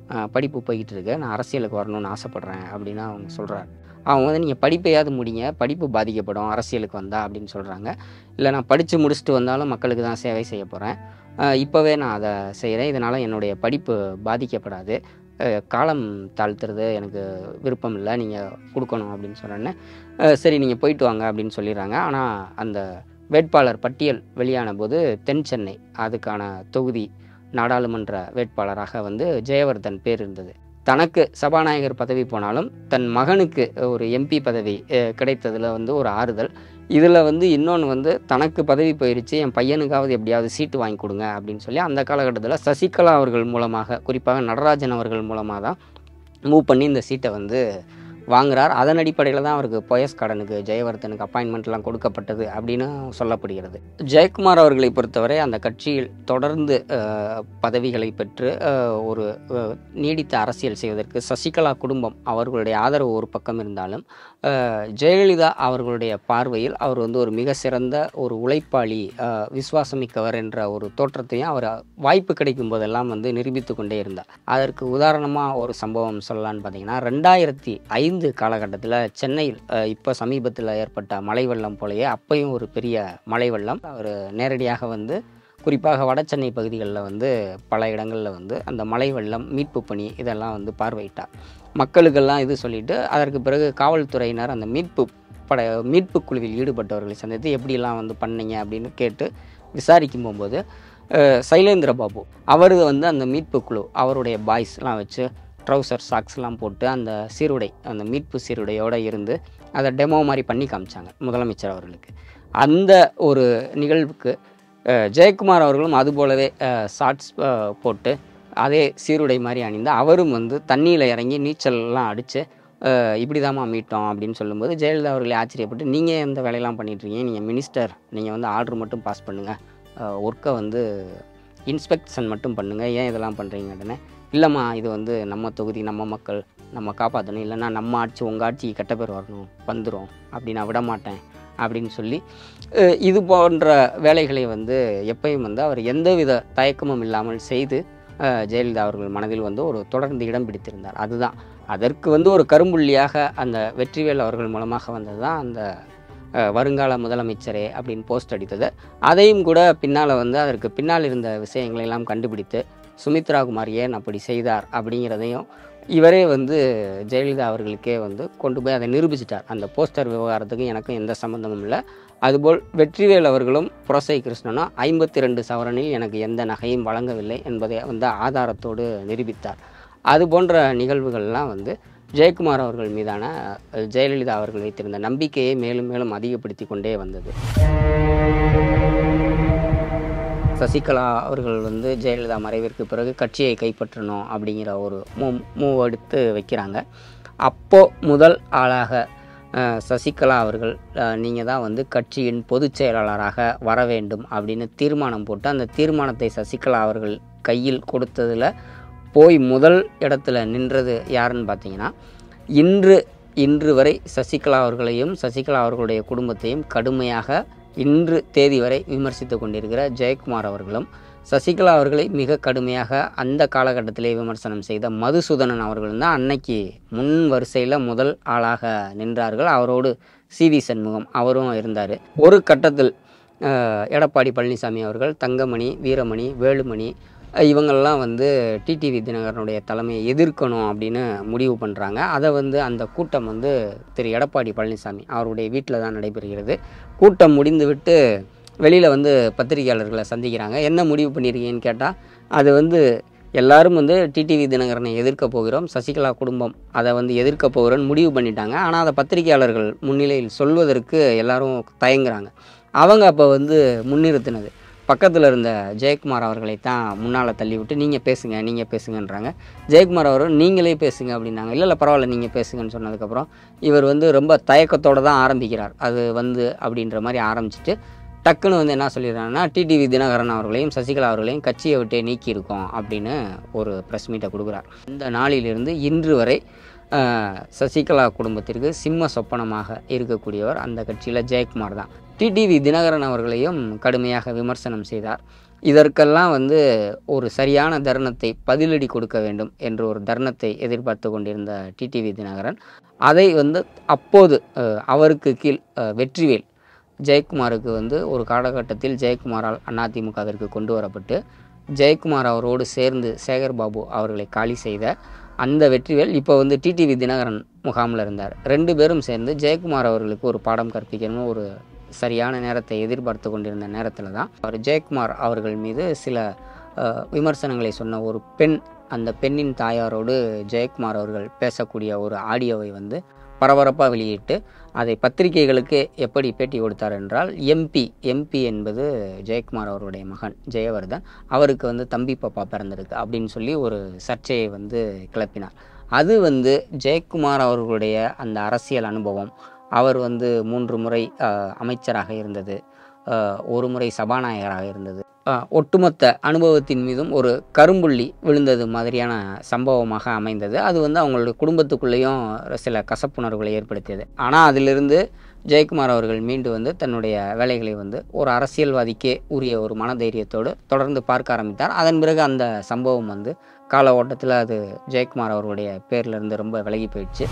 படிப்பு போய்கிட்டு இருக்கு, நான் அரசியலுக்கு வரணும்னு ஆசைப்பட்றேன் அப்படின்னு அவங்க சொல்கிறார். அவங்க வந்து நீங்கள் படிப்பையாவது முடிங்க, படிப்பு பாதிக்கப்படும் அரசியலுக்கு வந்தால் அப்படின்னு சொல்கிறாங்க. இல்லை, நான் படித்து முடிச்சுட்டு வந்தாலும் மக்களுக்கு தான் சேவை செய்ய போகிறேன், இப்போவே நான் அதை செய்கிறேன், இதனால் என்னுடைய படிப்பு பாதிக்கப்படாது, காலம் தாழ்த்துறது எனக்கு விருப்பம் இல்லை, நீங்கள் கொடுக்கணும் அப்படின்னு சொன்னோன்னே சரி நீங்கள் போயிட்டு வாங்க அப்படின்னு சொல்லிடுறாங்க. ஆனால் அந்த வேட்பாளர் பட்டியல் வெளியான போது தென் சென்னை அதுக்கான தொகுதி நாடாளுமன்ற வேட்பாளராக வந்து ஜெயவர்தன் பேர் இருந்தது. தனக்கு சபாநாயகர் பதவி போனாலும் தன் மகனுக்கு ஒரு எம்பி பதவி கிடைத்ததில் வந்து ஒரு ஆறுதல். இதில் வந்து இன்னொன்று வந்து தனக்கு பதவி போயிடுச்சு, என் பையனுக்காவது எப்படியாவது சீட்டு வாங்கி கொடுங்க அப்படின்னு சொல்லி அந்த காலகட்டத்தில் சசிகலா அவர்கள் மூலமாக, குறிப்பாக நடராஜன் அவர்கள் மூலமாக தான் மூவ் பண்ணி இந்த சீட்டை வந்து வாங்குறார். அதன் அடிப்படையில் தான் அவருக்கு பொயஸ் கார்டனுக்கு ஜெயவர்தனுக்கு அப்பாயின்மெண்ட்லாம் கொடுக்கப்பட்டது அப்படின்னு சொல்லப்படுகிறது. ஜெயக்குமார் அவர்களை பொறுத்தவரை அந்த கட்சியில் தொடர்ந்து பதவிகளை பெற்று ஒரு நீடித்த அரசியல் செய்வதற்கு சசிகலா குடும்பம் அவர்களுடைய ஆதரவு ஒரு பக்கம் இருந்தாலும், ஜெயலலிதா அவர்களுடைய பார்வையில் அவர் வந்து ஒரு மிக சிறந்த ஒரு உழைப்பாளி, விசுவாசமிக்கவர் என்ற ஒரு தோற்றத்தையும் அவர் வாய்ப்பு கிடைக்கும் போதெல்லாம் வந்து நிரூபித்து கொண்டே இருந்தார். அதற்கு உதாரணமாக ஒரு சம்பவம் சொல்லலான்னு பார்த்தீங்கன்னா, 2005 காலகட்டத்தில் சென்னையில் இப்போ சமீபத்தில் ஏற்பட்ட மழை வெள்ளம் போலயே அப்பையும் ஒரு பெரிய மழை வெள்ளம். அவர் நேரடியாக வந்து குறிப்பாக வட சென்னை பகுதிகளில் வந்து பல இடங்களில் வந்து அந்த மழை வெள்ளம் மீட்பு பணி இதெல்லாம் வந்து பார்வையிட்டார். மக்களுக்கெல்லாம் இது சொல்லிவிட்டு அதற்கு பிறகு காவல்துறையினர் அந்த மீட்பு குழுவில் ஈடுபட்டவர்களை சந்தித்து எப்படிலாம் வந்து பண்ணீங்க அப்படின்னு கேட்டு விசாரிக்கும் போகும்போது சைலேந்திர பாபு அவர் வந்து அந்த மீட்பு குழு அவருடைய பாய்ஸ்லாம் வச்சு ட்ரௌசர் சாக்ஸ்லாம் போட்டு அந்த சீருடை, அந்த மீட்பு சீருடையோடு இருந்து அதை டெமோ மாதிரி பண்ணி காமிச்சாங்க முதலமைச்சர் அவர்களுக்கு. அந்த ஒரு நிகழ்வுக்கு ஜெயக்குமார் அவர்களும் அதுபோலவே ஷார்ட்ஸ் போட்டு அதே சீருடை மாதிரி அணிந்து அவரும் வந்து தண்ணியில் இறங்கி நீச்சல்லாம் அடித்து இப்படி தாம்மா மீட்டோம் அப்படின்னு சொல்லும்போது ஜெயலலிதா அவர்களை ஆச்சரியப்பட்டு, நீங்கள் எந்த வேலையெல்லாம் பண்ணிட்டுருக்கீங்க, நீங்கள் மினிஸ்டர், நீங்கள் வந்து ஆர்டர் மட்டும் பாஸ் பண்ணுங்கள், ஒர்க்கை வந்து இன்ஸ்பெக்ஷன் மட்டும் பண்ணுங்கள், ஏன் இதெல்லாம் பண்ணுறீங்க அப்படின்னே. இல்லைம்மா, இது வந்து நம்ம தொகுதி, நம்ம மக்கள், நம்ம காப்பாற்றணும், இல்லைன்னா நம்ம ஆட்சி உங்கள் ஆட்சிக்கு கெட்ட பேர் வரணும், வந்துடும், அப்படி நான் விட மாட்டேன் அப்படின்னு சொல்லி இது போன்ற வேலைகளை வந்து எப்பயும் வந்து அவர் எந்தவித தயக்கமும் இல்லாமல் செய்து ஜெயலலிதா அவர்கள் மனதில் வந்து ஒரு தொடர்ந்து இடம் பிடித்திருந்தார். அதுதான் அதற்கு வந்து ஒரு கரும்புள்ளியாக அந்த வெற்றிவேல் அவர்கள் மூலமாக வந்தது தான் அந்த வருங்கால முதலமைச்சரே அப்படின்னு போஸ்ட் அடித்தது. அதையும் கூட பின்னால் வந்து அதற்கு பின்னால் இருந்த விஷயங்களெல்லாம் கண்டுபிடித்து சுமித்ரா குமார் ஏன் அப்படி செய்தார் அப்படிங்கிறதையும் இவரே வந்து ஜெயலலிதா அவர்களுக்கே வந்து கொண்டு போய் அதை நிரூபிச்சிட்டார். அந்த போஸ்டர் விவகாரத்துக்கு எனக்கும் எந்த சம்மந்தமும் இல்லை, அதுபோல் வெற்றிவேல் அவர்களும் புரசை கிருஷ்ணனும் 52 சவரனில் எனக்கு எந்த நகையும் வழங்கவில்லை என்பதை வந்து ஆதாரத்தோடு நிரூபித்தார். அது போன்ற நிகழ்வுகள்லாம் வந்து ஜெயக்குமார் அவர்கள் மீதான ஜெயலலிதா அவர்கள் வைத்திருந்த நம்பிக்கையை மேலும் மேலும் அதிகப்படுத்தி கொண்டே வந்தது. சசிகலா அவர்கள் வந்து ஜெயலலிதா மறைவிற்கு பிறகு கட்சியை கைப்பற்றணும் அப்படிங்கிற ஒரு மூவ் எடுத்து வைக்கிறாங்க. அப்போது முதல் ஆளாக சசிகலா அவர்கள் நீங்கள் தான் வந்து கட்சியின் பொதுச் செயலாளராக வர வேண்டும் அப்படின்னு தீர்மானம் போட்டு அந்த தீர்மானத்தை சசிகலா அவர்கள் கையில் கொடுத்ததில் போய் முதல் இடத்துல நின்றது யாருன்னு பார்த்தீங்கன்னா, இன்று வரை சசிகலா அவர்களையும் சசிகலா அவர்களுடைய குடும்பத்தையும் கடுமையாக இன்று தேதி வரை விமர்சித்து கொண்டிருக்கிற ஜெயக்குமார் அவர்களும், சசிகலா அவர்களை மிக கடுமையாக அந்த காலகட்டத்திலே விமர்சனம் செய்த மதுசூதனன் அவர்களும் தான் அன்னைக்கு முன் வரிசையில் முதல் ஆளாக நின்றார்கள். அவரோடு CV சண்முகம் அவரும் இருந்தார். ஒரு கட்டத்தில் எடப்பாடி பழனிசாமி அவர்கள், தங்கமணி, வீரமணி, வேலுமணி இவங்கள்லாம் வந்து டிடிவி தினகரனுடைய தலைமையை எதிர்க்கணும் அப்படின்னு முடிவு பண்ணுறாங்க. அதை வந்து அந்த கூட்டம் வந்து திரு எடப்பாடி பழனிசாமி அவருடைய வீட்டில் தான் நடைபெறுகிறது. கூட்டம் முடிந்து விட்டு வெளியில் வந்து பத்திரிகையாளர்களை சந்திக்கிறாங்க. என்ன முடிவு பண்ணியிருக்கீங்கன்னு கேட்டால், அது வந்து எல்லாரும் வந்து டிடிவி தினகரனை எதிர்க்க போகிறோம், சசிகலா குடும்பம் அதை வந்து எதிர்க்க போகிறோன்னு முடிவு பண்ணிட்டாங்க. ஆனால் அதை பத்திரிகையாளர்கள் முன்னிலையில் சொல்வதற்கு எல்லாரும் தயங்குறாங்க. அவங்க அப்போ வந்து முன்னிறுத்தினது பக்கத்தில் இருந்த ஜெயக்குமார் அவர்களை தான் முன்னால் தள்ளி விட்டு நீங்கள் பேசுங்கன்றாங்க. ஜெயக்குமார் அவர்கள் நீங்களே பேசுங்க அப்படின்னாங்க. இல்லை பரவாயில்ல நீங்கள் பேசுங்கன்னு சொன்னதுக்கப்புறம் இவர் வந்து ரொம்ப தயக்கத்தோடு தான் ஆரம்பிக்கிறார். அது வந்து அப்படின்ற மாதிரி ஆரம்பிச்சுட்டு டக்குன்னு வந்து என்ன சொல்லிடுறாங்கன்னா, டிடிவி தினகரன் அவர்களையும் சசிகலா அவர்களையும் கட்சியை விட்டே நீக்கியிருக்கோம் அப்படின்னு ஒரு ப்ரெஸ் மீட்டை கொடுக்குறார். இந்த நாளிலிருந்து இன்று வரை சசிகலா குடும்பத்திற்கு சிம்ம சொப்பனமாக இருக்கக்கூடியவர் அந்த கட்சியில் ஜெயக்குமார் தான். டிடிவி தினகரன் அவர்களையும் கடுமையாக விமர்சனம் செய்தார். இதற்கெல்லாம் வந்து ஒரு சரியான தருணத்தை பதிலடி கொடுக்க வேண்டும் என்று ஒரு தருணத்தை எதிர்பார்த்து கொண்டிருந்த டிடிவி தினகரன் அதை வந்து அப்போது அவருக்கு கீழ் வெற்றிவேல் ஜெயக்குமாருக்கு வந்து ஒரு காலகட்டத்தில் ஜெயக்குமாரால் அதிமுகவிற்கு கொண்டு வரப்பட்டு ஜெயக்குமார் அவரோடு சேர்ந்து சேகர் பாபு அவர்களை காலி செய்த அந்த வெற்றிவேல் இப்போ வந்து டிடிவி தினகரன் முகாமில் இருந்தார். 2 பேரும் சேர்ந்து ஜெயக்குமார் அவர்களுக்கு ஒரு பாடம் கற்பிக்கணும்னு ஒரு சரியான நேரத்தை எதிர்பார்த்து கொண்டிருந்த நேரத்தில் தான் அவர் ஜெயக்குமார் அவர்கள் மீது சில விமர்சனங்களை சொன்ன ஒரு பெண், அந்த பெண்ணின் தாயாரோடு ஜெயக்குமார் அவர்கள் பேசக்கூடிய ஒரு ஆடியோவை வந்து பரபரப்பாக வெளியிட்டு அதை பத்திரிகைகளுக்கு எப்படி பேட்டி கொடுத்தார் என்றால், எம்பி என்பது ஜெயக்குமார் அவருடைய மகன் ஜெயவர்தன், அவருக்கு வந்து தம்பி பாப்பா பிறந்திருக்கு அப்படின்னு சொல்லி ஒரு சர்ச்சையை வந்து கிளப்பினார். அது வந்து ஜெயக்குமார் அவர்களுடைய அந்த அரசியல் அனுபவம், அவர் வந்து 3 முறை அமைச்சராக இருந்தது, 1 முறை சபாநாயகராக இருந்தது, ஒட்டுமொத்த அனுபவத்தின் மீதும் ஒரு கரும்புள்ளி விழுந்தது மாதிரியான சம்பவமாக அமைந்தது. அது வந்து அவங்களுடைய குடும்பத்துக்குள்ளேயும் சில கசப்புணர்வுகளை ஏற்படுத்தியது. ஆனால் அதிலிருந்து ஜெயக்குமார் அவர்கள் மீண்டு வந்து தன்னுடைய வேலைகளை வந்து ஒரு அரசியல்வாதிக்கே உரிய ஒரு மனதைரியத்தோடு தொடர்ந்து பார்க்க ஆரம்பித்தார். அதன் பிறகு அந்த சம்பவம் வந்து கால ஓட்டத்தில் அது ஜெயக்குமார் அவர்களுடைய பேர்லேருந்து ரொம்ப விலகி போயிடுச்சு.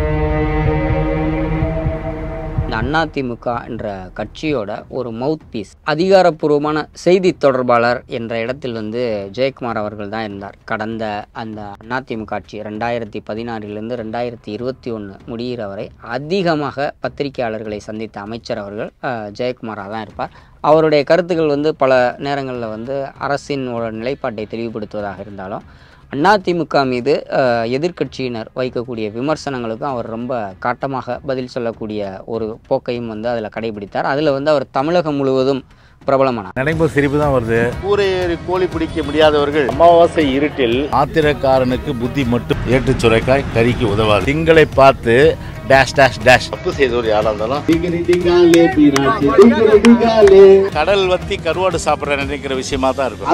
இந்த அதிமுக என்ற கட்சியோட ஒரு மவுத் பீஸ், அதிகாரப்பூர்வமான செய்தி தொடர்பாளர் என்ற இடத்தில் வந்து ஜெயக்குமார் அவர்கள் தான் இருந்தார். கடந்த அந்த அதிமுக ஆட்சி 2016 2021 முடிகிற வரை அதிகமாக பத்திரிகையாளர்களை சந்தித்த அமைச்சர் அவர்கள் ஜெயக்குமாராக தான் இருப்பார். அவருடைய கருத்துக்கள் வந்து பல நேரங்களில் வந்து அரசின் நிலைப்பாட்டை தெளிவுபடுத்துவதாக இருந்தாலும் அதிமுக மீது எதிர்க்கட்சியினர் வைக்கக்கூடிய விமர்சனங்களுக்கும் அவர் ரொம்ப காட்டமாக பதில் சொல்லக்கூடிய ஒரு போக்கையும் வந்து அதில் கடைபிடித்தார். அதில் வந்து அவர் தமிழகம் முழுவதும் பிரபலமானார்.
நடைமுறை சிரிப்பு தான் வருது.
கூரை ஏறி கோழி பிடிக்க முடியாதவர்கள் அமாவாசை இருட்டில்
ஆத்திரக்காரனுக்கு புத்தி மட்டும் ஏற்று சுரைக்காய் கறிக்கு உதவாது. திங்களை பார்த்து டேஷ் டேஷ் டேஷ்
தப்பு செய்தவர் யாரா இருந்தாலும்
கடல் வத்தி கருவாடு சாப்பிட்ற நினைக்கிற விஷயமா தான் இருக்கும்.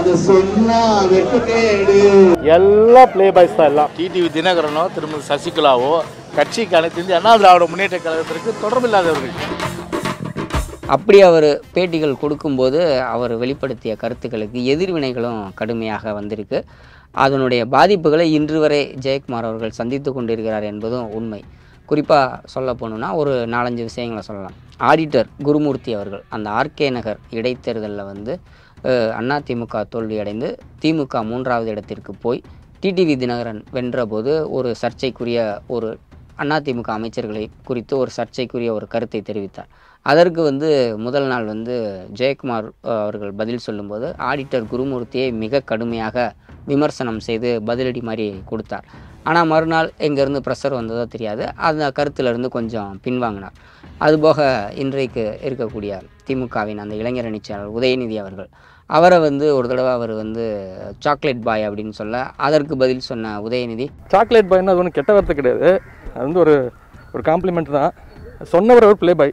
எல்லாம் பிளே பாய்ஸ் தான். எல்லாம்
டிடிவி தினகரனோ திருமதி சசிகலாவோ கட்சிக்கு அனைத்து இந்திய அண்ணா திராவிட முன்னேற்ற கழகத்திற்கு தொடர்பில்லாதவர்கள்.
அப்படி அவர் பேட்டிகள் கொடுக்கும்போது அவர் வெளிப்படுத்திய கருத்துக்களுக்கு எதிர்வினைகளும் கடுமையாக வந்திருக்கு. அதனுடைய பாதிப்புகளை இன்று வரை ஜெயக்குமார் அவர்கள் சந்தித்து கொண்டிருக்கிறார் என்பதும் உண்மை. குறிப்பாக சொல்ல போகணுன்னா ஒரு 4-5 விஷயங்களை சொல்லலாம். ஆடிட்டர் குருமூர்த்தி அவர்கள் அந்த ஆர்கே நகர் இடைத்தேர்தலில் வந்து அதிமுக தோல்வியடைந்து திமுக 3வது இடத்திற்கு போய் டிடிவி தினகரன் வென்றபோது ஒரு சர்ச்சைக்குரிய ஒரு அதிமுக அமைச்சர்களை குறித்து ஒரு சர்ச்சைக்குரிய ஒரு கருத்தை தெரிவித்தார். அதற்கு வந்து முதல் நாள் வந்து ஜெயக்குமார் அவர்கள் பதில் சொல்லும்போது ஆடிட்டர் குருமூர்த்தியை மிக கடுமையாக விமர்சனம் செய்து பதிலடி மாதிரி கொடுத்தார். ஆனால் மறுநாள் எங்கேருந்து ப்ரெஷர் வந்ததோ தெரியாது, அந்த கருத்திலிருந்து கொஞ்சம் பின்வாங்கினார். அதுபோக இன்றைக்கு இருக்கக்கூடிய திமுகவின் அந்த இளைஞரணி செயலாளர் உதயநிதி அவரை வந்து ஒரு தடவை அவர் வந்து சாக்லேட் பாய் அப்படின்னு சொல்ல, அதற்கு பதில் சொன்ன உதயநிதி,
சாக்லேட் பாய்னா அது ஒன்றும் கெட்ட வார்த்தை கிடையாது, அது வந்து ஒரு காம்ப்ளிமெண்ட் தான். சொன்னவர் ஒரு ப்ளே பாய்.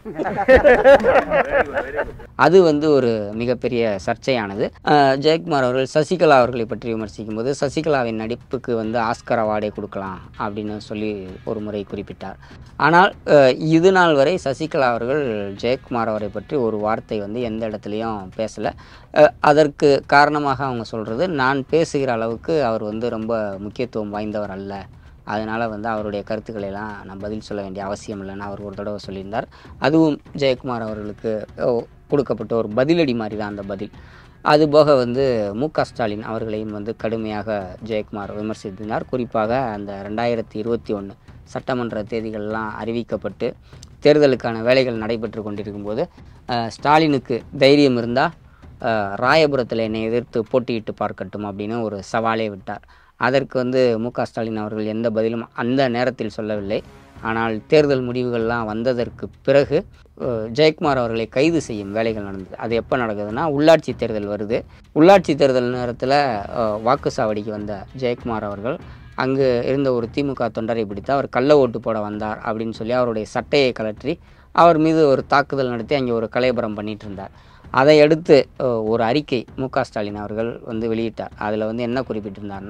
அது வந்து ஒரு மிகப்பெரிய சர்ச்சையானது. ஜெயக்குமார் அவர்கள் சசிகலா அவர்களை பற்றி விமர்சிக்கும் போது சசிகலாவின் நடிப்புக்கு வந்து ஆஸ்கர் அவார்டே கொடுக்கலாம் அப்படின்னு சொல்லி ஒரு முறை குறிப்பிட்டார். ஆனால் இது நாள் வரை சசிகலா அவர்கள் ஜெயக்குமார் அவரை பற்றி ஒரு வார்த்தை வந்து எந்த இடத்துலையும் பேசலை. அதற்கு காரணமாக அவங்க சொல்கிறது, நான் பேசுகிற அளவுக்கு அவர் வந்து ரொம்ப முக்கியத்துவம் வாய்ந்தவர் அல்ல, அதனால் வந்து அவருடைய கருத்துக்களெல்லாம் நான் பதில் சொல்ல வேண்டிய அவசியம் இல்லைன்னு அவர் ஒரு தடவை சொல்லியிருந்தார். அதுவும் ஜெயக்குமார் அவர்களுக்கு கொடுக்கப்பட்ட ஒரு பதிலடி மாதிரி தான் அந்த பதில். அதுபோக வந்து ஸ்டாலின் அவர்களையும் வந்து கடுமையாக ஜெயக்குமார் விமர்சித்திருந்தார். குறிப்பாக அந்த 2021 சட்டமன்ற தேதிகள்லாம் அறிவிக்கப்பட்டு தேர்தலுக்கான வேலைகள் நடைபெற்று கொண்டிருக்கும்போது ஸ்டாலினுக்கு தைரியம் இருந்தால் ராயபுரத்தில் என்னை எதிர்த்து போட்டியிட்டு பார்க்கட்டும் அப்படின்னு ஒரு சவாலே விட்டார். அதற்கு வந்து ஸ்டாலின் அவர்கள் எந்த பதிலும் அந்த நேரத்தில் சொல்லவில்லை. ஆனால் தேர்தல் முடிவுகள்லாம் வந்ததற்கு பிறகு ஜெயக்குமார் அவர்களை கைது செய்யும் வேலைகள் நடந்தது. அது எப்போ நடக்குதுன்னா, உள்ளாட்சி தேர்தல் வருது. உள்ளாட்சி தேர்தல் நேரத்தில் வாக்குச்சாவடிக்கு வந்த ஜெயக்குமார் அவர்கள் அங்கு இருந்த ஒரு திமுக தொண்டரை பிடித்து அவர் கள்ள ஓட்டு போட வந்தார் அப்படின்னு சொல்லி அவருடைய சட்டையை கழற்றி அவர் மீது ஒரு தாக்குதல் நடத்தி அங்கே ஒரு கலவரம் பண்ணிட்டு இருந்தார். அதை அடுத்து ஒரு அறிக்கை ஸ்டாலின் அவர்கள் வந்து வெளியிட்டார். அதில் வந்து என்ன குறிப்பிட்டிருந்தார்னா,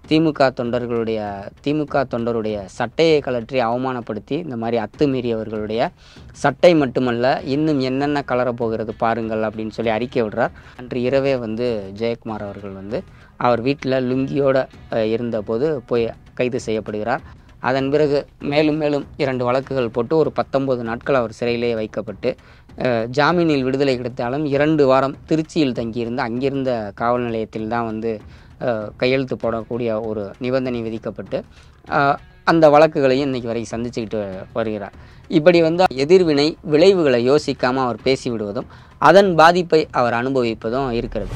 திமுக தொண்டருடைய சட்டையை கழற்றி அவமானப்படுத்தி இந்த மாதிரி அத்துமீறியவர்களுடைய சட்டை மட்டுமல்ல இன்னும் என்னென்ன கலர போகிறது பாருங்கள் அப்படின்னு சொல்லி அறிக்கை விடுறார். அன்று இரவே வந்து ஜெயக்குமார் அவர்கள் வந்து அவர் வீட்டில் லுங்கியோடு இருந்தபோது போய் கைது செய்யப்படுகிறார். அதன் பிறகு மேலும் 2 வழக்குகள் போட்டு ஒரு 19 நாட்கள் அவர் சிறையிலேயே வைக்கப்பட்டு ஜாமீனில் விடுதலை கிடைத்தாலும் 2 வாரம் திருச்சியில் தங்கியிருந்து அங்கிருந்த காவல் நிலையத்தில் தான் வந்து கையெழுத்து போடக்கூடிய ஒரு நிபந்தனை விதிக்கப்பட்டு அந்த வழக்குகளையும் இன்றைக்கி வரை சந்திச்சுக்கிட்டு வருகிறார். இப்படி வந்து எதிர்வினை விளைவுகளை யோசிக்காமல் அவர் பேசிவிடுவதும் அதன் பாதிப்பை அவர் அனுபவிப்பதும் இருக்கிறது.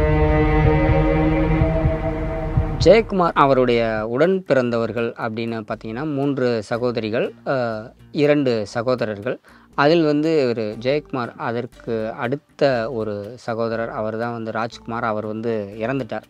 ஜெயக்குமார் அவருடைய உடன் பிறந்தவர்கள் அப்படின்னு பார்த்தீங்கன்னா 3 சகோதரிகள், 2 சகோதரர்கள். அதில் வந்து ஒரு ஜெயக்குமார் அதற்கு அடுத்த ஒரு சகோதரர் அவர் தான் வந்து ராஜ்குமார். அவர் வந்து இறந்துட்டார்.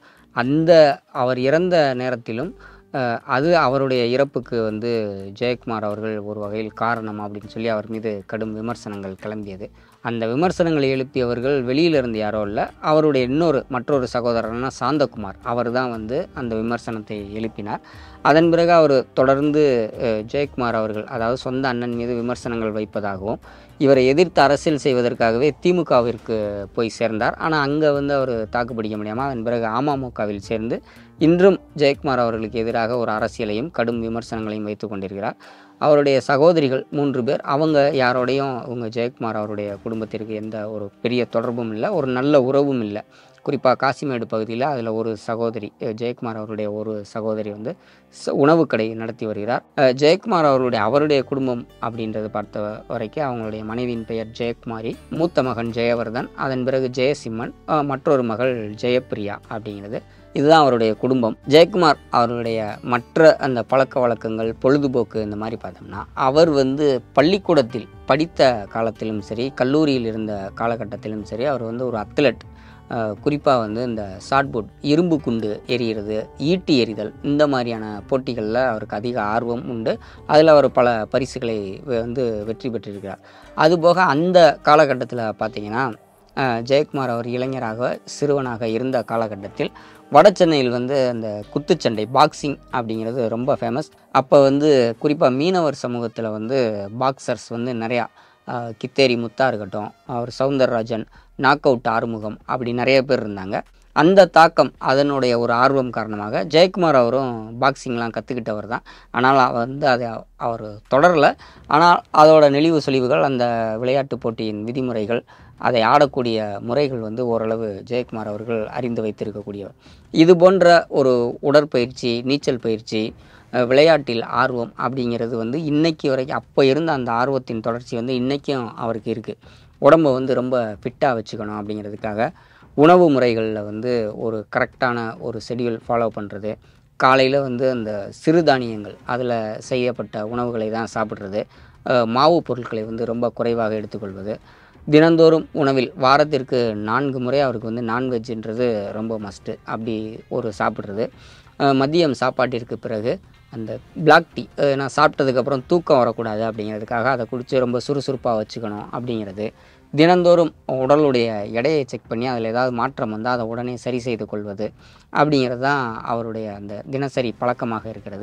அவர் இறந்த நேரத்திலும் அது அவருடைய இறப்புக்கு வந்து ஜெயக்குமார் அவர்கள் ஒரு வகையில் காரணம் அப்படின்னு சொல்லி அவர் மீது கடும் விமர்சனங்கள் கிளம்பியது. அந்த விமர்சனங்களை எழுப்பியவர்கள் வெளியிலிருந்து யாரோ இல்லை, அவருடைய மற்றொரு சகோதரர்னா சாந்தகுமார். அவர் தான் வந்து அந்த விமர்சனத்தை எழுப்பினார். அதன் பிறகு அவர் தொடர்ந்து ஜெயக்குமார் அவர்கள் அதாவது சொந்த அண்ணன் மீது விமர்சனங்கள் வைப்பதாகவும் இவரை எதிர்த்து அரசியல் செய்வதற்காகவே திமுகவிற்கு போய் சேர்ந்தார். ஆனால் அங்கே வந்து அவர் தாக்குப்பிடிக்க முடியாமல் அதன் பிறகு அமமுகவில் சேர்ந்து இன்றும் ஜெயக்குமார் அவர்களுக்கு எதிராக ஒரு அரசியலையும் கடும் விமர்சனங்களையும் வைத்து கொண்டிருக்கிறார். அவருடைய சகோதரிகள் 3 பேர். அவங்க யாரோடையும் ஜெயக்குமார் அவருடைய குடும்பத்திற்கு எந்த ஒரு பெரிய தொடர்பும் இல்லை, ஒரு நல்ல உறவும் இல்லை. குறிப்பாக காசிமேடு பகுதியில் அதில் ஒரு சகோதரி ஜெயக்குமார் அவருடைய ஒரு சகோதரி வந்து உணவு கடை நடத்தி வருகிறார். ஜெயக்குமார் அவருடைய குடும்பம் அப்படின்றது பார்த்த வரைக்கும் அவங்களுடைய மனைவியின் பெயர் ஜெயக்குமாரி, மூத்த மகன் ஜெயவர்தன், அதன் பிறகு ஜெயசிம்மன், மற்றொரு மகள் ஜெயப்பிரியா அப்படிங்கிறது. இதுதான் அவருடைய குடும்பம். ஜெயக்குமார் அவருடைய மற்ற அந்த பழக்க வழக்கங்கள், பொழுதுபோக்கு இந்த மாதிரி பார்த்தோம்னா அவர் வந்து பள்ளிக்கூடத்தில் படித்த காலத்திலும் சரி, கல்லூரியில் இருந்த காலகட்டத்திலும் சரி அவர் வந்து ஒரு அத்லட். குறிப்பாக வந்து இந்த ஷாட்புட், இரும்பு குண்டு எறிகிறது, ஈட்டி எறிதல் இந்த மாதிரியான போட்டிகளில் அவருக்கு அதிக ஆர்வம் உண்டு. அதில் அவர் பல பரிசுகளை வந்து வெற்றி பெற்றிருக்கிறார். அதுபோக அந்த காலகட்டத்தில் பார்த்திங்கன்னா ஜெயக்குமார் அவர் இளைஞராக சிறுவனாக இருந்த காலகட்டத்தில் வட சென்னையில் வந்து அந்த குத்துச்சண்டை பாக்ஸிங் அப்படிங்கிறது ரொம்ப ஃபேமஸ். அப்போ வந்து குறிப்பாக மீனவர் சமூகத்தில் வந்து பாக்ஸர்ஸ் வந்து நிறையா, கித்தேரி முத்தா இருக்கட்டும், அவர் சவுந்தரராஜன், நாக் அவுட் ஆறுமுகம் அப்படி நிறைய பேர் இருந்தாங்க. அந்த தாக்கம், அதனுடைய ஒரு ஆர்வம் காரணமாக ஜெயக்குமார் அவரும் பாக்ஸிங்லாம் கற்றுக்கிட்டவர் தான். ஆனால் வந்து அதை அவர் தொடரலை. ஆனால் அதோட நெளிவு சொலிவுகள், அந்த விளையாட்டு போட்டியின் விதிமுறைகள், அதை ஆடக்கூடிய முறைகள் வந்து ஓரளவு ஜெயக்குமார் அவர்கள் அறிந்து வைத்திருக்கக்கூடியவர். இது போன்ற ஒரு உடற்பயிற்சி, நீச்சல் பயிற்சி, விளையாட்டில் ஆர்வம் அப்படிங்கிறது வந்து இன்றைக்கி வரைக்கும் அப்போ இருந்த அந்த ஆர்வத்தின் தொடர்ச்சி வந்து இன்றைக்கும் அவருக்கு இருக்குது. உடம்பை வந்து ரொம்ப ஃபிட்டாக வச்சுக்கணும் அப்படிங்கிறதுக்காக உணவு முறைகளில் வந்து ஒரு கரெக்டான ஒரு ஷெட்யூல் ஃபாலோ பண்ணுறது, காலையில் வந்து அந்த சிறுதானியங்கள் அதில் செய்யப்பட்ட உணவுகளை தான் சாப்பிட்றது, மாவு பொருட்களை வந்து ரொம்ப குறைவாக எடுத்துக்கொள்வது, தினந்தோறும் உணவில் வாரத்திற்கு 4 முறை அவருக்கு வந்து நான்வெஜ்ன்றது ரொம்ப மஸ்ட்டு அப்படி ஒரு சாப்பிட்றது, மதியம் சாப்பாட்டிற்கு பிறகு அந்த பிளாக் டீ, நான் சாப்பிட்டதுக்கப்புறம் தூக்கம் வரக்கூடாது அப்படிங்கிறதுக்காக அதை குடித்து ரொம்ப சுறுசுறுப்பாக வச்சுக்கணும் அப்படிங்கிறது, தினந்தோறும் உடலுடைய எடையை செக் பண்ணி அதில் ஏதாவது மாற்றம் வந்தால் அதை உடனே சரி செய்து கொள்வது அப்படிங்கிறது தான் அவருடைய அந்த தினசரி பழக்கமாக இருக்கிறது.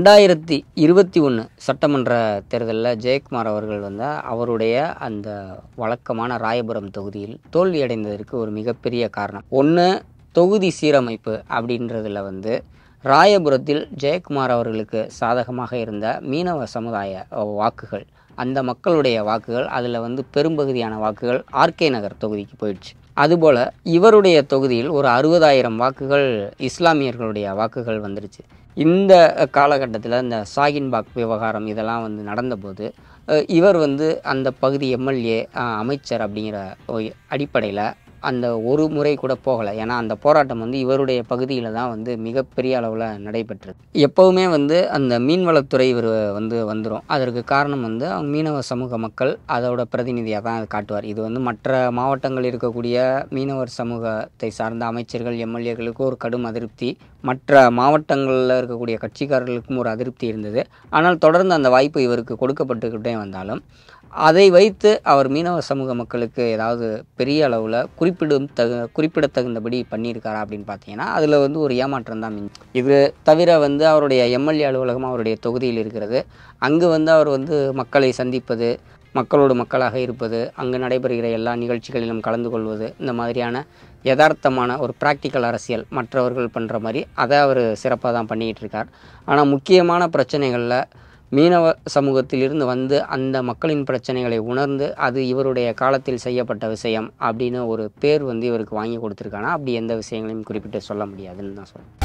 2021 சட்டமன்ற தேர்தலில் ஜெயக்குமார் அவர்கள் வந்து அவருடைய அந்த வழக்கமான ராயபுரம் தொகுதியில் தோல்வியடைந்ததற்கு ஒரு மிகப்பெரிய காரணம். ஒன்று, தொகுதி சீரமைப்பு அப்படின்றதில் வந்து ராயபுரத்தில் ஜெயக்குமார் அவர்களுக்கு சாதகமாக இருந்த மீனவ சமுதாய வாக்குகள், அந்த மக்களுடைய வாக்குகள், அதில் வந்து பெரும்பகுதியான வாக்குகள் ஆர்கே நகர் தொகுதிக்கு போயிடுச்சு. அதுபோல் இவருடைய தொகுதியில் ஒரு 60,000 வாக்குகள் இஸ்லாமியர்களுடைய வாக்குகள் வந்துருச்சு. இந்த காலகட்டத்தில் இந்த ஷாகின்பாக் விவகாரம் இதெல்லாம் வந்து நடந்தபோது இவர் வந்து அந்த பகுதி எம்எல்ஏ, அமைச்சர் அப்படிங்கிற அடிப்படையில் அந்த ஒரு முறை கூட போகலை. ஏன்னா அந்த போராட்டம் வந்து இவருடைய பகுதியில் தான் வந்து மிகப்பெரிய அளவில் நடைபெற்றது. எப்போவுமே வந்து அந்த மீன்வளத்துறை இவர் வந்து வந்துடும். அதற்கு காரணம் வந்து அவங்க மீனவ சமூக மக்கள் அதோட பிரதிநிதியாக தான் அது காட்டுவார். இது வந்து மற்ற மாவட்டங்கள் இருக்கக்கூடிய மீனவர் சமூகத்தை சார்ந்த அமைச்சர்கள், எம்எல்ஏக்களுக்கு ஒரு கடும் அதிருப்தி, மற்ற மாவட்டங்களில் இருக்கக்கூடிய கட்சிக்காரர்களுக்கும் ஒரு அதிருப்தி இருந்தது. ஆனால் தொடர்ந்து அந்த வாய்ப்பு இவருக்கு கொடுக்கப்பட்டுக்கிட்டே வந்தாலும் அதை வைத்து அவர் மீனவ சமூக மக்களுக்கு ஏதாவது பெரிய அளவில் குறிப்பாக குறிப்பிடத்தகுந்தபடி பண்ணியிருக்காரா அப்படின்னு பார்த்தீங்கன்னா அதில் வந்து ஒரு ஏமாற்றம் தான். இது தவிர வந்து அவருடைய எம்எல்ஏ அலுவலகம் அவருடைய தொகுதியில் இருக்கிறது. அங்கு வந்து அவர் வந்து மக்களை சந்திப்பது, மக்களோடு மக்களாக இருப்பது, அங்கு நடைபெறுகிற எல்லா நிகழ்ச்சிகளிலும் கலந்து கொள்வது, இந்த மாதிரியான யதார்த்தமான ஒரு ப்ராக்டிக்கல் அரசியல் மற்றவர்கள் பண்ணுற மாதிரி அதை அவர் சிறப்பாக தான் பண்ணிக்கிட்டு இருக்கார். ஆனால் முக்கியமான பிரச்சனைகளில் மீனவ சமூகத்திலிருந்து வந்து அந்த மக்களின் பிரச்சனைகளை உணர்ந்து அது இவருடைய காலத்தில் செய்யப்பட்ட விஷயம் அப்படின்னு ஒரு பேர் வந்து இவருக்கு வாங்கி கொடுத்துருக்கானா, அப்படி எந்த விஷயங்களையும் குறிப்பிட்டு சொல்ல முடியாதுன்னு தான் சொல்லுவேன்.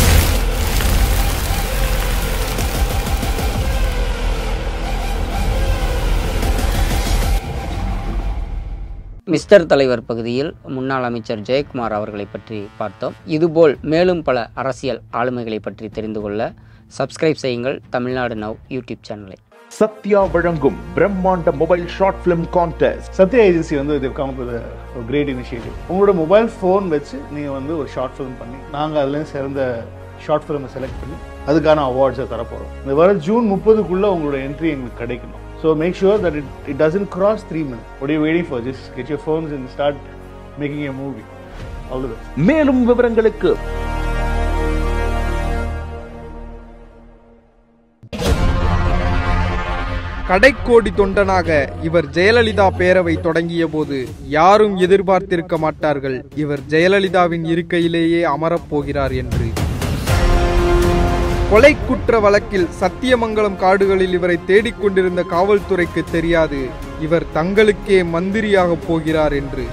மிஸ்டர் தலைவர் பகுதியில் முன்னாள் அமைச்சர் ஜெயக்குமார் அவர்களை பற்றி பார்த்தோம். இதுபோல் மேலும் பல அரசியல் ஆளுமைகளை பற்றி தெரிந்து கொள்ள சப்ஸ்கிரைப் செய்யுங்கள் தமிழ்நாடு நவ் யூடியூப் சேனலை.
சத்யா வழங்கும் பிரம்மாண்ட mobile short film contest.
Sathya agency வந்து இது கம் வித் ஒரு கிரேட் இனிஷியேட்டிவ். உங்களோட மொபைல் ஃபோன் வச்சு நீங்கள் வந்து ஒரு ஷார்ட் ஃபிலிம் பண்ணி நாங்கள் அதுலேருந்து சிறந்த ஷார்ட் ஃபிலிமை செலக்ட் பண்ணி அதுக்கான அவார்ட்ஸை தரப்போகிறோம். இந்த வர ஜூன் 30க்குள்ளே உங்களோட என்ட்ரி எங்களுக்கு கிடைக்கணும். So make sure that it doesn't cross 3 minutes. What are you waiting for? Just get your phones and start making a movie. All the best.
மேலும் விவரங்களுக்கு
கடைக்கோடி தொண்டனாக இவர் ஜெயலலிதா பேரவை தொடங்கிய போது யாரும் எதிர்பார்த்திருக்க மாட்டார்கள் இவர் ஜெயலலிதாவின் இருக்கையிலேயே அமரப்போகிறார் என்று. கொலை குற்ற வழக்கில் சத்தியமங்கலம் காடுகளில் இவரை தேடிக்கொண்டிருந்த காவல்துறைக்கு தெரியாது இவர் தங்களுக்கே மந்திரியாக போகிறார் என்று.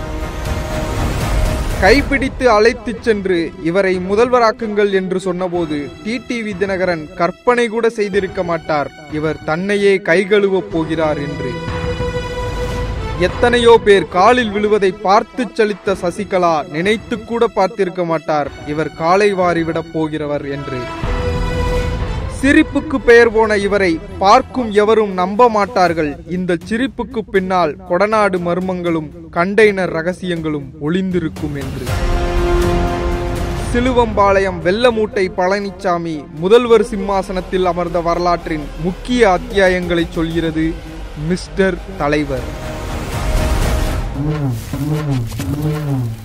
கைப்பிடித்து அழைத்துச் சென்று இவரை முதல்வராக்குங்கள் என்று சொன்னபோது டிடிவி தினகரன் கற்பனை கூட செய்திருக்க மாட்டார் இவர் தன்னையே கைகழுவப் போகிறார் என்று. எத்தனையோ பேர் காலில் விழுவதை பார்த்து சலித்த சசிகலா நினைத்து கூட பார்த்திருக்க மாட்டார் இவர் காலை வாரிவிடப் போகிறவர் என்று. சிரிப்புக்கு பெயர் போன இவரை பார்க்கும் எவரும் நம்ப மாட்டார்கள் இந்த சிரிப்புக்கு பின்னால் கொடநாடு மர்மங்களும் கண்டெய்னர் ரகசியங்களும் ஒளிந்திருக்கும் என்று. சிலுவம்பாளையம் வெள்ளமூட்டை பழனிசாமி முதல்வர் சிம்மாசனத்தில் அமர்ந்த வரலாற்றின் முக்கிய அத்தியாயங்களை சொல்கிறது மிஸ்டர் தலைவர்.